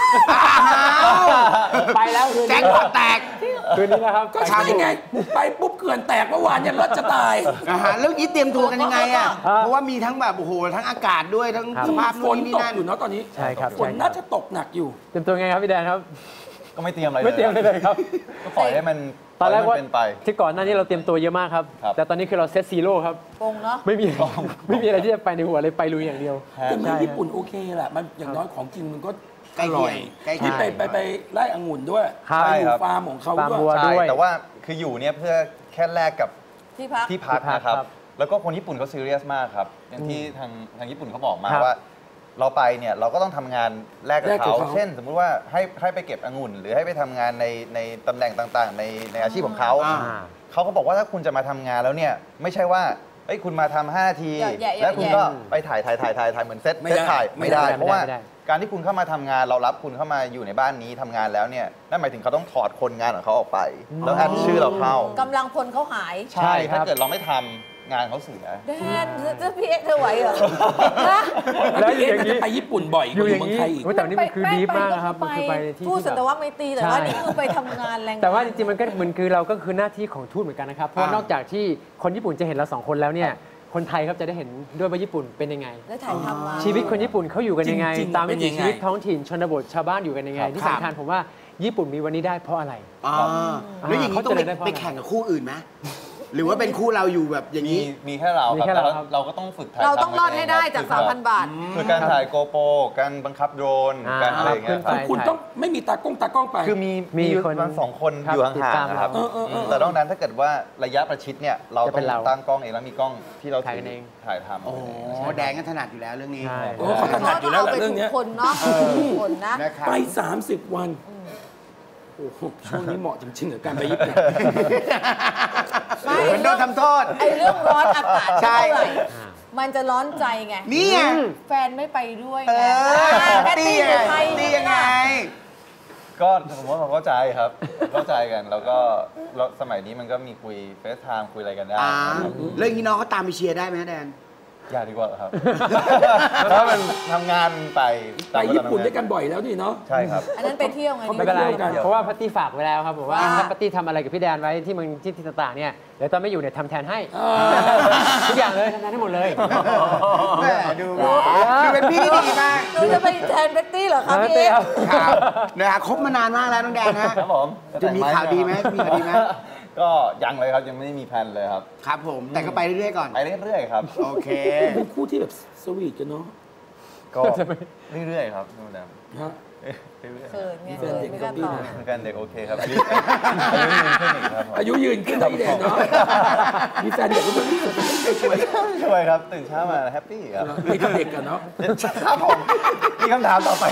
ไปแล้วคืนแจ็คนี้พอตแตกคืนนี้นะครับก็ใช่ไง ไปปุ๊บเขื่อนแตกเมื่อวานเนี่ยรถจะตายนะฮะแล้วนี้เตรียมตัวกันยังไงอ่ะครับเพราะว่ามีทั้งแบบโอ้โหทั้งอากาศด้วยทั้งครับสภาพฝนู่นนนี่ตกนั่นอยู่เนาะตอนนี้ใช่ครับฝนน่าจะตกหนักอยู่เตรียมตัวไงครับพี่แดนครับก็ไม่เตรียมอะไรเลยไม่เตรียมเลยเลยครับก็ปล่อยให้มันตอนแรกปล่ว่าอยให้มันเป็นไปที่ก่อนหน้านี้เราเตรียมตัวเยอะมากครับครับแต่ตอนนี้คือเราเซตซีโร่ครับปงเนาะไม่มี ไม่มีอะไรที่จะไปในหัวเลยไปลุยอย่างเดียวแต่เมืองใช่ญี่ปุ่นโอเคแหละ มันอย่างน้อยของกินมันก็ใกล้อเคีร่ยอง ยใกล้เคียงที่ไปไปไปไล่องุ่นด้วยครับไปอยู่ใช่ครับฟาร์มของเขาฟาร์มด้วัววยใช่ด้วยแต่ว่าคืออยู่เนี่ยเพื่อแค่แลกกับที่พักที่พักที่พักนะครับครับแล้วก็คนญี่ปุ่นเขาซีเรียสมากครับ อย่างที่ทางทางญี่ปุ่นเขาบอกมาครับว่า เราไปเนี่ยเราก็ต้องทำงานแลกกับแลกกับเขาเขาเช่น สมมุติว่าให้ให้ไปเก็บองุ่น หรือให้ไปทำงานในในตำแหน่งต่างๆ ในในอาชีพของเขาอ่าเขาก็บอกว่าถ้าคุณจะมาทำงานแล้วเนี่ยไม่ใช่ว่าเอ้ยคุณมาทำห้านาทีแยะแยะแล้วคุณแยะก็ไปถ่ายถ่ายถ่ายถ่ายถ่ายเหมือนเซตไม่เซได้ตถ่ายไม่ไม่ได้ได้ เพราะว่าไม่ได้การที่คุณเข้ามาทำงานเรารับคุณเข้ามาอยู่ในบ้านนี้ทำงานแล้วเนี่ยนั่นหมายถึงเขาต้องถอดคนงานของเขาออกไป แล้วแอดชื่อเราเข้ากำลังพลเขาหายใช่ถ้าเกิดเราไม่ทำงานเขาเสียแดนจะพี่เอ็กซ์เธอไหวเหรอฮะแล้วพี่อเอ็กย่างซ์นี้จะไปญี่ปุ่นบ่อยกอยู่ว่าออยู่ ย่างเมืองนี้ไทยอีกโอ้แต่วันนี้มันคือดีฟมากนะครับมันคือไปในที่ทูตที่สัแบตบวไม่ตรีแต่ว่านี่คือไปทำงานแรงงานแต่ว่าจริงๆมันก็เหมือนคือเราก็คือหน้าที่ของทูตเหมือนกันนะครับ เพราะว่านอกจากที่คนญี่ปุ่นจะเห็นเราสองคนแล้วเนี่ย คนไทยครับจะได้เห็นด้วยว่าญี่ปุ่นเป็นยังไงแล้วถ่ายทำมาชีวิตคนญี่ปุ่นเขาอยู่กันยังไงจริงๆตามวิถีเป็นยังไงชีวิตท้องถิ่นชนบทชาวบ้านอยู่กันยังไง ที่สำคัญผมว่าญี่ปุ่นมีวันนี้ได้เพราะอะไรอ่าแล้วอย่างนี้ต้องไปเขาจะได้เพราะไปอะไรแข่งกับคู่อื่นไหมหรือว่าเป็นคู่เราอยู่แบบอย่างมีนี้มีแค่เรามีครับแค่แต่เราเราครับเราก็ต้องฝึกถ่ายเราทำต้องรอดให้ได้จากคือสามพัน บาทคือการถ่ายโกโปรการบังคับโดรนอ่าการอะไรอย่างเงี้ยขึ้นคไปรับคุณต้องไม่มีตากล้องตากล้องไปคือมีมีอยู่คนประมาณสองคนครับอยู่ติดห่างตามๆนะครับเราเออเออเออแต่นอกนั้นถ้าเกิดว่าระยะประชิดเนี่ยเราจะต้เป็องนเราตั้งกล้องเองแล้วมีกล้องที่เราถ่ายกันเองถ่ายทำโอ้แดงกันถนัดอยู่แล้วเรื่องนี้ใช่โอ้เขาถนัดอยู่แล้วแหละเรื่องเนี้ยคนเนาะถูกคนนะนะครับไป สามสิบ วันโอ้โหช่วงนี้เหมาะจริงๆกับการไปญี่ปุ่นไม่เหมือนโดนทำโทษไอ้เรื่องร้อนอากาศใช่เท่าไหร่มันจะร้อนใจไงนี่ไงแฟนไม่ไปด้วยเอไงอแพตตีตี้ยังอยู่ไงไทยตียังไงก็ผมว่าผมเข้าใจครับ เข้าใจกันแล้วก็แล้วสมัยนี้มันก็มีคุยเฟซไทม์คุยอะไรกันได้อ่าครับแล้วอย่างนี้น้องเขาตามไปเชียร์ได้ไหมแดนอย่าดีกว่าครับ ถ้ามันทำงานไปไปญี่ปุ่นด้วยกันบ่อยแล้วนี่เนาะใช่ครับอันนั้นไปเที่ยวไงไม่เป็นไรเที่ยวกันเพราะว่าพัตตี้ฝากไว้แล้วครับบอกว่าว่าถ้าพัตตี้ทำอะไรกับพี่แดนไว้ที่เมึงที่ที่ต่างๆเนี่ยเดี๋ยวตอนไม่อยู่เนี่ยทำแทนให้ทุกอย่างเลยทำแทนให้หมดเลยแม่ดูดูเป็นพี่ที่ดีมากหนูจะไปแทนแพตตี้เหรอคะพี่เอ็กซ์ครับนะฮะคบมานานมากแล้วน้องแดนนะครับผมจะมีข่าวดีไหมมีข่าวดีไหมก็ยังเลยครับยังไม่ได้มีแผนเลยครับครับผมแต่ก็ไปเรื่อยๆก่อนไปเรื่อยๆครับโอเคเป็นคู่ที่แบบสวีทกันเนาะก็เรื่อยๆครับน้องแดมฮะเรื่อยเขินไงมีแฟเขินนเด็กไม่กักบล้าพี่ตอบๆคือการเด็กโอเคครับอายุอายุยืนขึ้นอีกครับผมอายุยืนขึ้นได้แดนเนาะมีแฟนเด็กก็ไม่ช่วยช่วยครับตื่นเช้ามาแฮปปี้ครับมีกับเด็กกันเนาะครับผมมีคำถามต่อไป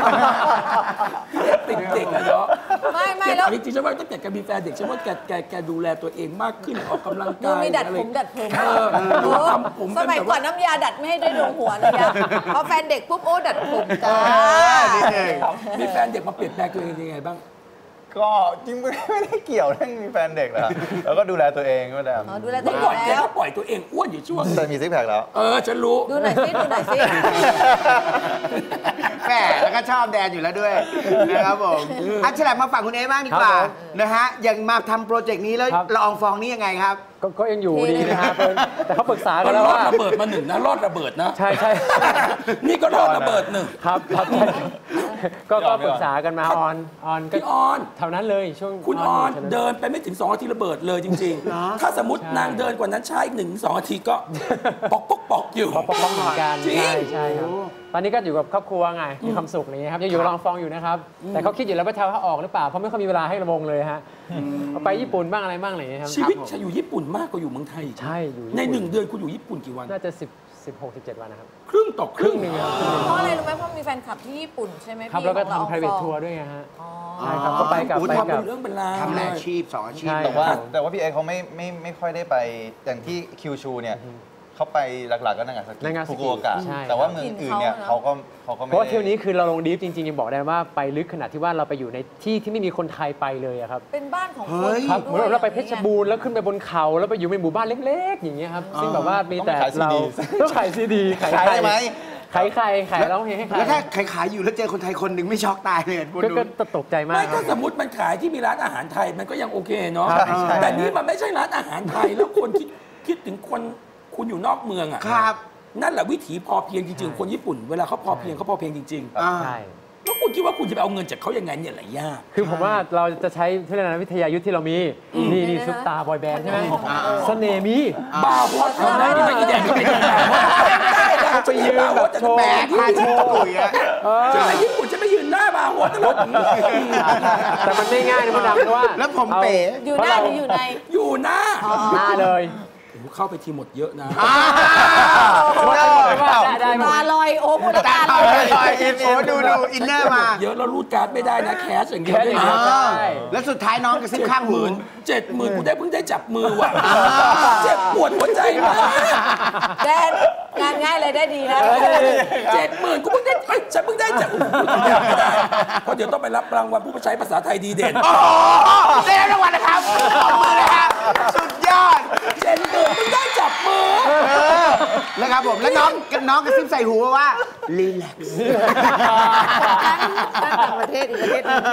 ติดเด็กกันเนาะไม่ไม่แกแล้วถามจริงๆฉันว่าตั้งแต่แกมีแฟนเด็กฉันว่าแกแกแกดูแลตัวเองมากขึ้นออกกำลังดูกายมีดัดอะไรผมดัดผมเออโอ้ทำผมสมัยก่อนน้ำยาดัดไม่ให้ได้ดวงหัวนะยะพอแฟนเด็กปุ๊บโอ้ดัดผมจ้ามีแฟนเด็กมาเปลี่ยนแปลงตัวเองยังไงบ้างก็จริงไม่ได้เกี่ยวเรื่องมีแฟนเด็กนะแล้วก็ดูแลตัวเองก็ได้อ๋อดูแลตัวเมื่อเองก่อนแกแล้วก็ปล่อยตัวเองอ้วนอยู่ช่วงแต่มีซิกแพคแล้วเออฉันรู้ดูหน่อยสิดูหน่อยสิแม่แล้วก็ชอบแดนอยู่แล้วด้วยนะครับผมอันฉลับมาฝั่งคุณเอบ้างดีกว่านะฮะอย่างมาทำโปรเจกต์นี้แล้วละอองฟองนี่ยังไงครับก็ยังอยู่ดีนะฮะแต่เขาปรึกษากันแล้วว่ารอดระเบิดมาหนึ่งนะรอดระเบิดนะใช่ใช่นี่ก็รอดระเบิดหนึ่งครับครับก็ก็ปรึกษากันมาออนออนก็ออนเท่านั้นเลยช่วงคุณออนเดินไปไม่ถึงสองนาทีระเบิดเลยจริงๆถ้าสมมตินางเดินกว่านั้นใช้อีกหนึ่งสองนาทีก็ปอกปอกปอกอยู่ปอกปอกเหมือนกันใช่ใช่ครับตอนนี้ก็อยู่กับครอบครัวไงมีความสุขนี้ครับยังอยู่ลองฟองอยู่นะครับแต่เขาคิดอยู่แล้วว่าจะเขาออกหรือเปล่าเพราะไม่ค่อยมีเวลาให้ระวงเลยฮะไปญี่ปุ่นบ้างอะไรบ้างอะไรอย่างเงี้ยครับชีวิตจะอยู่ญี่ปุ่นมากกว่าอยู่เมืองไทยใช่อยู่ในหนึ่งเดือนคุณอยู่ญี่ปุ่นกี่วันน่าจะสิบสิบหกสิบเจ็ดวันนะครับครึ่งต่อครึ่งนึงครับเพราะอะไรรู้ไหมเพราะมีแฟนคลับที่ญี่ปุ่นใช่ไหมครับแล้วก็ทำ private tour ด้วยไงฮะใช่ครับก็ไปกับไปกับเรื่องเป็นราวทำอาชีพสองอาชีพแต่ว่าแต่ว่าพี่เอเขาไม่ไม่ไม่ค่อยได้ไปอย่างที่คิวชูเนี่ยเขาไปหลักๆก็นางาซากิฟุกุโอกะแต่ว่าเมืองอื่นเนี่ยเขาก็เขาก็ไม่เพราะเที่ยวนี้คือเราลงดีฟจริงๆยังบอกได้ว่าไปลึกขนาดที่ว่าเราไปอยู่ในที่ที่ไม่มีคนไทยไปเลยครับเป็นบ้านของคนครับเหมือนเราไปเพชรบูรณ์แล้วขึ้นไปบนเขาแล้วไปอยู่ในหมู่บ้านเล็กๆอย่างเงี้ยครับซึ่งแบบว่ามีแต่เราต้องขายซีดีขายได้ไหมขายใครขายร้องเพลงให้ใครแล้วถ้าขายขายอยู่แล้วเจอคนไทยคนหนึ่งไม่ช็อกตายเลยก็ตกใจมากไม่ถ้าสมมติมันขายที่มีร้านอาหารไทยมันก็ยังโอเคเนาะแต่นี่มันไม่ใช่ร้านอาหารไทยแล้วคนคิดคิดถึงคนคุณอยู่นอกเมืองอ่ะนั่นแหละวิถีพอเพียงจริงๆคนญี่ปุ่นเวลาเขาพอเพียงเขาพอเพียงจริงๆใช่แล้วคุณคิดว่าคุณจะไปเอาเงินจากเขายังไงเนี่ยแหละยากคือผมว่าเราจะใช้เทคโนโลยีวิทยายุทธที่เรามีนี่นี่ซุปตาบอยแบนด์ใช่ไหมเสน่ห์มีบาร์โฮสทำได้ที่ไม่กี่แดงก็ไม่ได้ไปยืนแบบโชว์แบกมาโชว์ปุ๋ยอะจะไปญี่ปุ่นจะไม่ยืนหน้าบาร์โฮสตลอดแต่มันไม่ง่ายนะมันดังเพราะว่าแล้วผมเป๋อยู่หน้าหรืออยู่ในอยู่หน้าหน้าเลยเข้าไปทีหมดเยอะนะตาลอยโอ้โหตาลอยโอ้ดูดูอินเนอร์มาเยอะแล้วรูดการ์ดไม่ได้นะแคชอย่างเดียวได้นะแล้วสุดท้ายน้องกระซิบข้างหูเจ็ดหมื่นกูได้เพิ่งได้จับมือว่ะเจ็บปวดหัวใจมากแดนงานง่ายเลยได้ดีนะเจ็ดหมื่นกูเพิ่งได้ฉันเพิ่งได้จับเพราะเดี๋ยวต้องไปรับรางวัลผู้ใช้ภาษาไทยดีเด่นได้รับรางวัลนะครับขอบคุณนะครับสุดยอดเจ็ดหมื่นเพิ่งได้จับมือแล้วครับผมแล้วน้องน้องกระซิบใส่หูว่ารีแลกซ์ต่างประเทศอีกประเทศนึง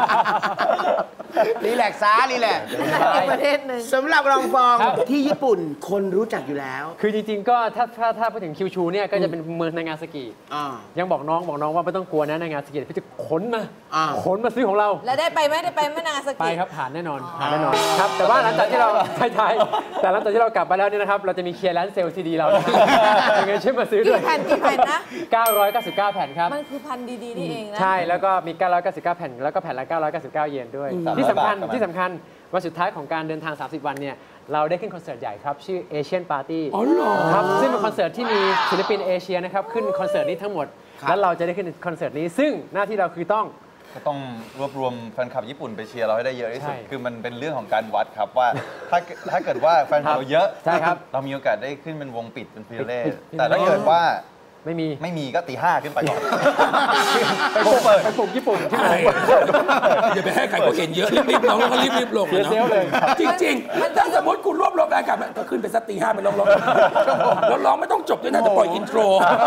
รีแลกซ์ซารีแลกซ์อีกประเทศนึงสำหรับรองฟองที่ญี่ปุ่นคนรู้จักอยู่แล้วคือจริงๆก็ถ้าถ้าถ้าพูดถึงคิวชูเนี่ยก็จะเป็นเมืองนางาซากิยังบอกน้องบอกน้องว่าไม่ต้องกลัวนะนางาซากิพี่จะขนมาขนมาซื้อของเราแล้วได้ไปไหมได้ไปไหมนางาซากิไปครับผ่านแน่นอนผ่านแน่นอนครับแต่ว่าหลังจากที่เราใช่ๆแต่หลังจากที่เรากลับมาแล้วเนี่ยนะครับเราจะมีเคลียร์ร้านเซลล์ซีดีเรายังไงช่วยมาซื้อด้วยกี่แผ่นกี่แผ่นนะเก้าร้อยเก้าสิบเก้าแผ่นครับมันคือพันดีๆนี่เองนะใช่แล้วก็มีเก้าร้อยเก้าสิบเก้าแผ่นแล้วก็แผ่นละเก้าร้อยเก้าสิบเก้าเยนด้วยที่สำคัญที่สำคัญวันสุดท้ายของการเดินทางสามสิบวันเนี่ยเราได้ขึ้นคอนเสิร์ตใหญ่ครับชื่อ Asian Party อ๋อเหรอครับซึ่งเป็นคอนเสิร์ตที่มีศิลปินเอเชียนะครับขึ้นคอนเสิร์ตนี้ทั้งหมดแล้วเราจะได้ขึ้นคอนเสิร์ตนี้ซึ่งหน้าที่เราคือต้องก็ต้องรวบรวมแฟนคลับญี่ปุ่นไปเชียร์เราให้ได้เยอะที่สุดคือมันเป็นเรื่องของการวัดครับว่าถ้าถ้าเกิดว่าแฟนคลับเราเยอะใช่ครับเรามีโอกาสได้ขึ้นเป็นวงปิดเป็นฟิลเล่แต่ถ้าเกิดว่าไม่มีไม่มีก็ตีห้าขึ้นไปก่อนไปปลุกเปิดไปปลุกญี่ปุ่นใช่ไหมอย่าไปให้ใครเขาเห็นเยอะรีบๆน้องแล้วก็รีบๆลงเลยจริงๆถ้าสมมติคุณรวบรวมแฟนคลับก็ขึ้นไปสักตีห้าไปร้องๆแล้วร้องไม่ต้องจบด้วยนะจะปล่อยอินโทร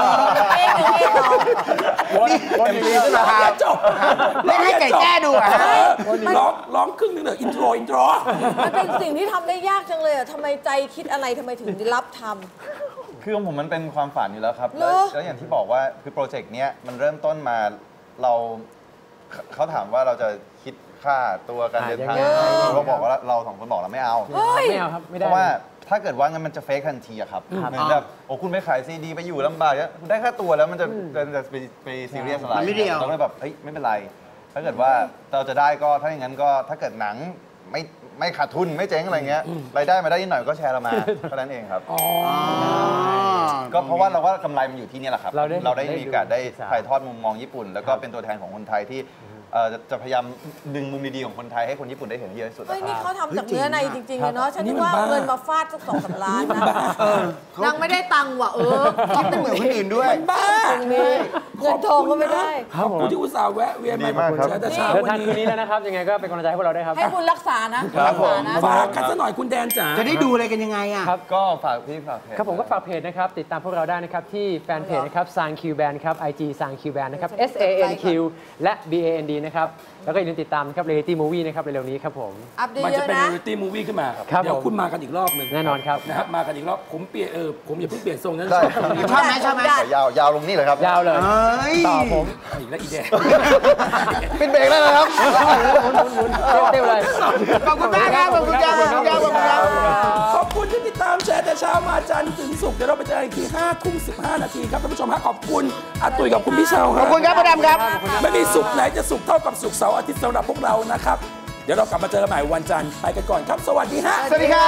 วันนี้จะมาจบเล่นให้ไก่แจ้ดูอ่ะร้องร้องครึ่งนึงเถอะอินโทรอินโทรมันเป็นสิ่งที่ทำได้ยากจังเลยอ่ะทำไมใจคิดอะไรทำไมถึงรับทำคือของผมมันเป็นความฝันอยู่แล้วครับแล้วอย่างที่บอกว่าคือโปรเจกต์นี้มันเริ่มต้นมาเราเขาถามว่าเราจะคิดค่าตัวการเดินทางเราบอกว่าเราสองคนบอกเราไม่เอาไม่เอาครับไม่ได้เพราะว่าถ้าเกิดว่างั้นมันจะเฟกทันทีอะครับเหมือนแบบโอ้คุณไปขายซีดีไปอยู่ลำบากคุณได้แค่ตัวแล้วมันจะจะไปไปซีเรียสอะไรเราเลยแบบเฮ้ยไม่เป็นไรถ้าเกิดว่าเราจะได้ก็ถ้าอย่างนั้นก็ถ้าเกิดหนังไม่ไม่ขาดทุนไม่เจ๊งอะไรเงี้ยรายได้มาได้นิดหน่อยก็แชร์เรามาเท่านั้นเองครับก็เพราะว่าเราว่ากำไรมันอยู่ที่นี่แหละครับเราได้มีโอกาสได้ถ่ายทอดมุมมองญี่ปุ่นแล้วก็เป็นตัวแทนของคนไทยที่จะพยายามดึงมุมดีๆของคนไทยให้คนญี่ปุ่นได้เห็นเยอะที่สุดเฮ้ยนี่เขาทำจากเนื้อในจริงๆเลยเนาะฉันนึกว่าเงินมาฟาดสักสองสามล้านนะนางไม่ได้ตังค์ว่ะเออคิดไม่เหมือนคนอื่นด้วยบ้าเงินทองก็ไม่ได้ขอบคุณที่อุตส่าห์แวะเวียนมาดีมากครับแชร์แต่เช้าเดินวัทางนคืนนี้นี้แล้วนะครับ ยังไงก็เป็นกำลังใจให้พวกเราด้วยครับให้คุณรักษานะครับผมฝากกันสักหน่อยคุณแดนจ๋าจะได้ดูอะไรกันยังไงอ่ะครับก็ฝากพี่ฝากเพจครับผมก็ฝากเพจนะครับ ติดตามพวกเราได้นะครับ ที่แฟนเพจนะครับ ซางคิวแบนครับ ไอ จี ซางคิวแบนนะครับ S A N Q และ B A N D นะครับ แล้วก็อย่าลืมติดตามนะครับ Reality Movie นะครับเร็วๆนี้ครับผมอัปเดตมันเยจะอะเป็นนะเรียลิตี้มูวี่ขึ้นมาครับเดี๋ยวผมคุณมากันอีกรอบหนึ่งแน่นอนครับนะครับมากันอีกรอบผมเปลี่ยนเออผมอย่าเพิ่งเปลี่ยนทรงนะได้ชอบไหมชอบไหมยาวยาวลงนี่เลยครับยาวเลยเอ้ยต่อผมเอาอีกแล้วอีแดงเป็นเบรกได้เลยครับเต้วๆเลยขอบคุณมากครับขอบคุณครับขอบคุณครับขอบคุณครับขอบคุณที่ติดตามแชร์แต่เช้ามาจันทร์ถึงศุกร์เดี๋ยวเราไปเจอกันอีกทีห้าทุ่มสิบห้านาทีครับท่านผู้ชมฮะขอบคุณอาตุ๋ยกับคุณพี่เชาขอบคุณครับพ่อดำครับไม่มีศุกร์ไหนจะศุกร์เท่ากับศุกร์เสาร์อาทิตย์สำหรับพวกเรานะครับเดี๋ยวเรากลับมาเจอกันใหม่วันจันทร์ไปกันก่อนครับสวัสดีฮะสวัสดีครับ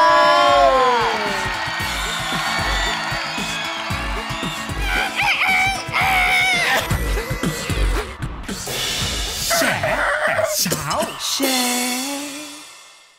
แฉแต่เช้าแฉ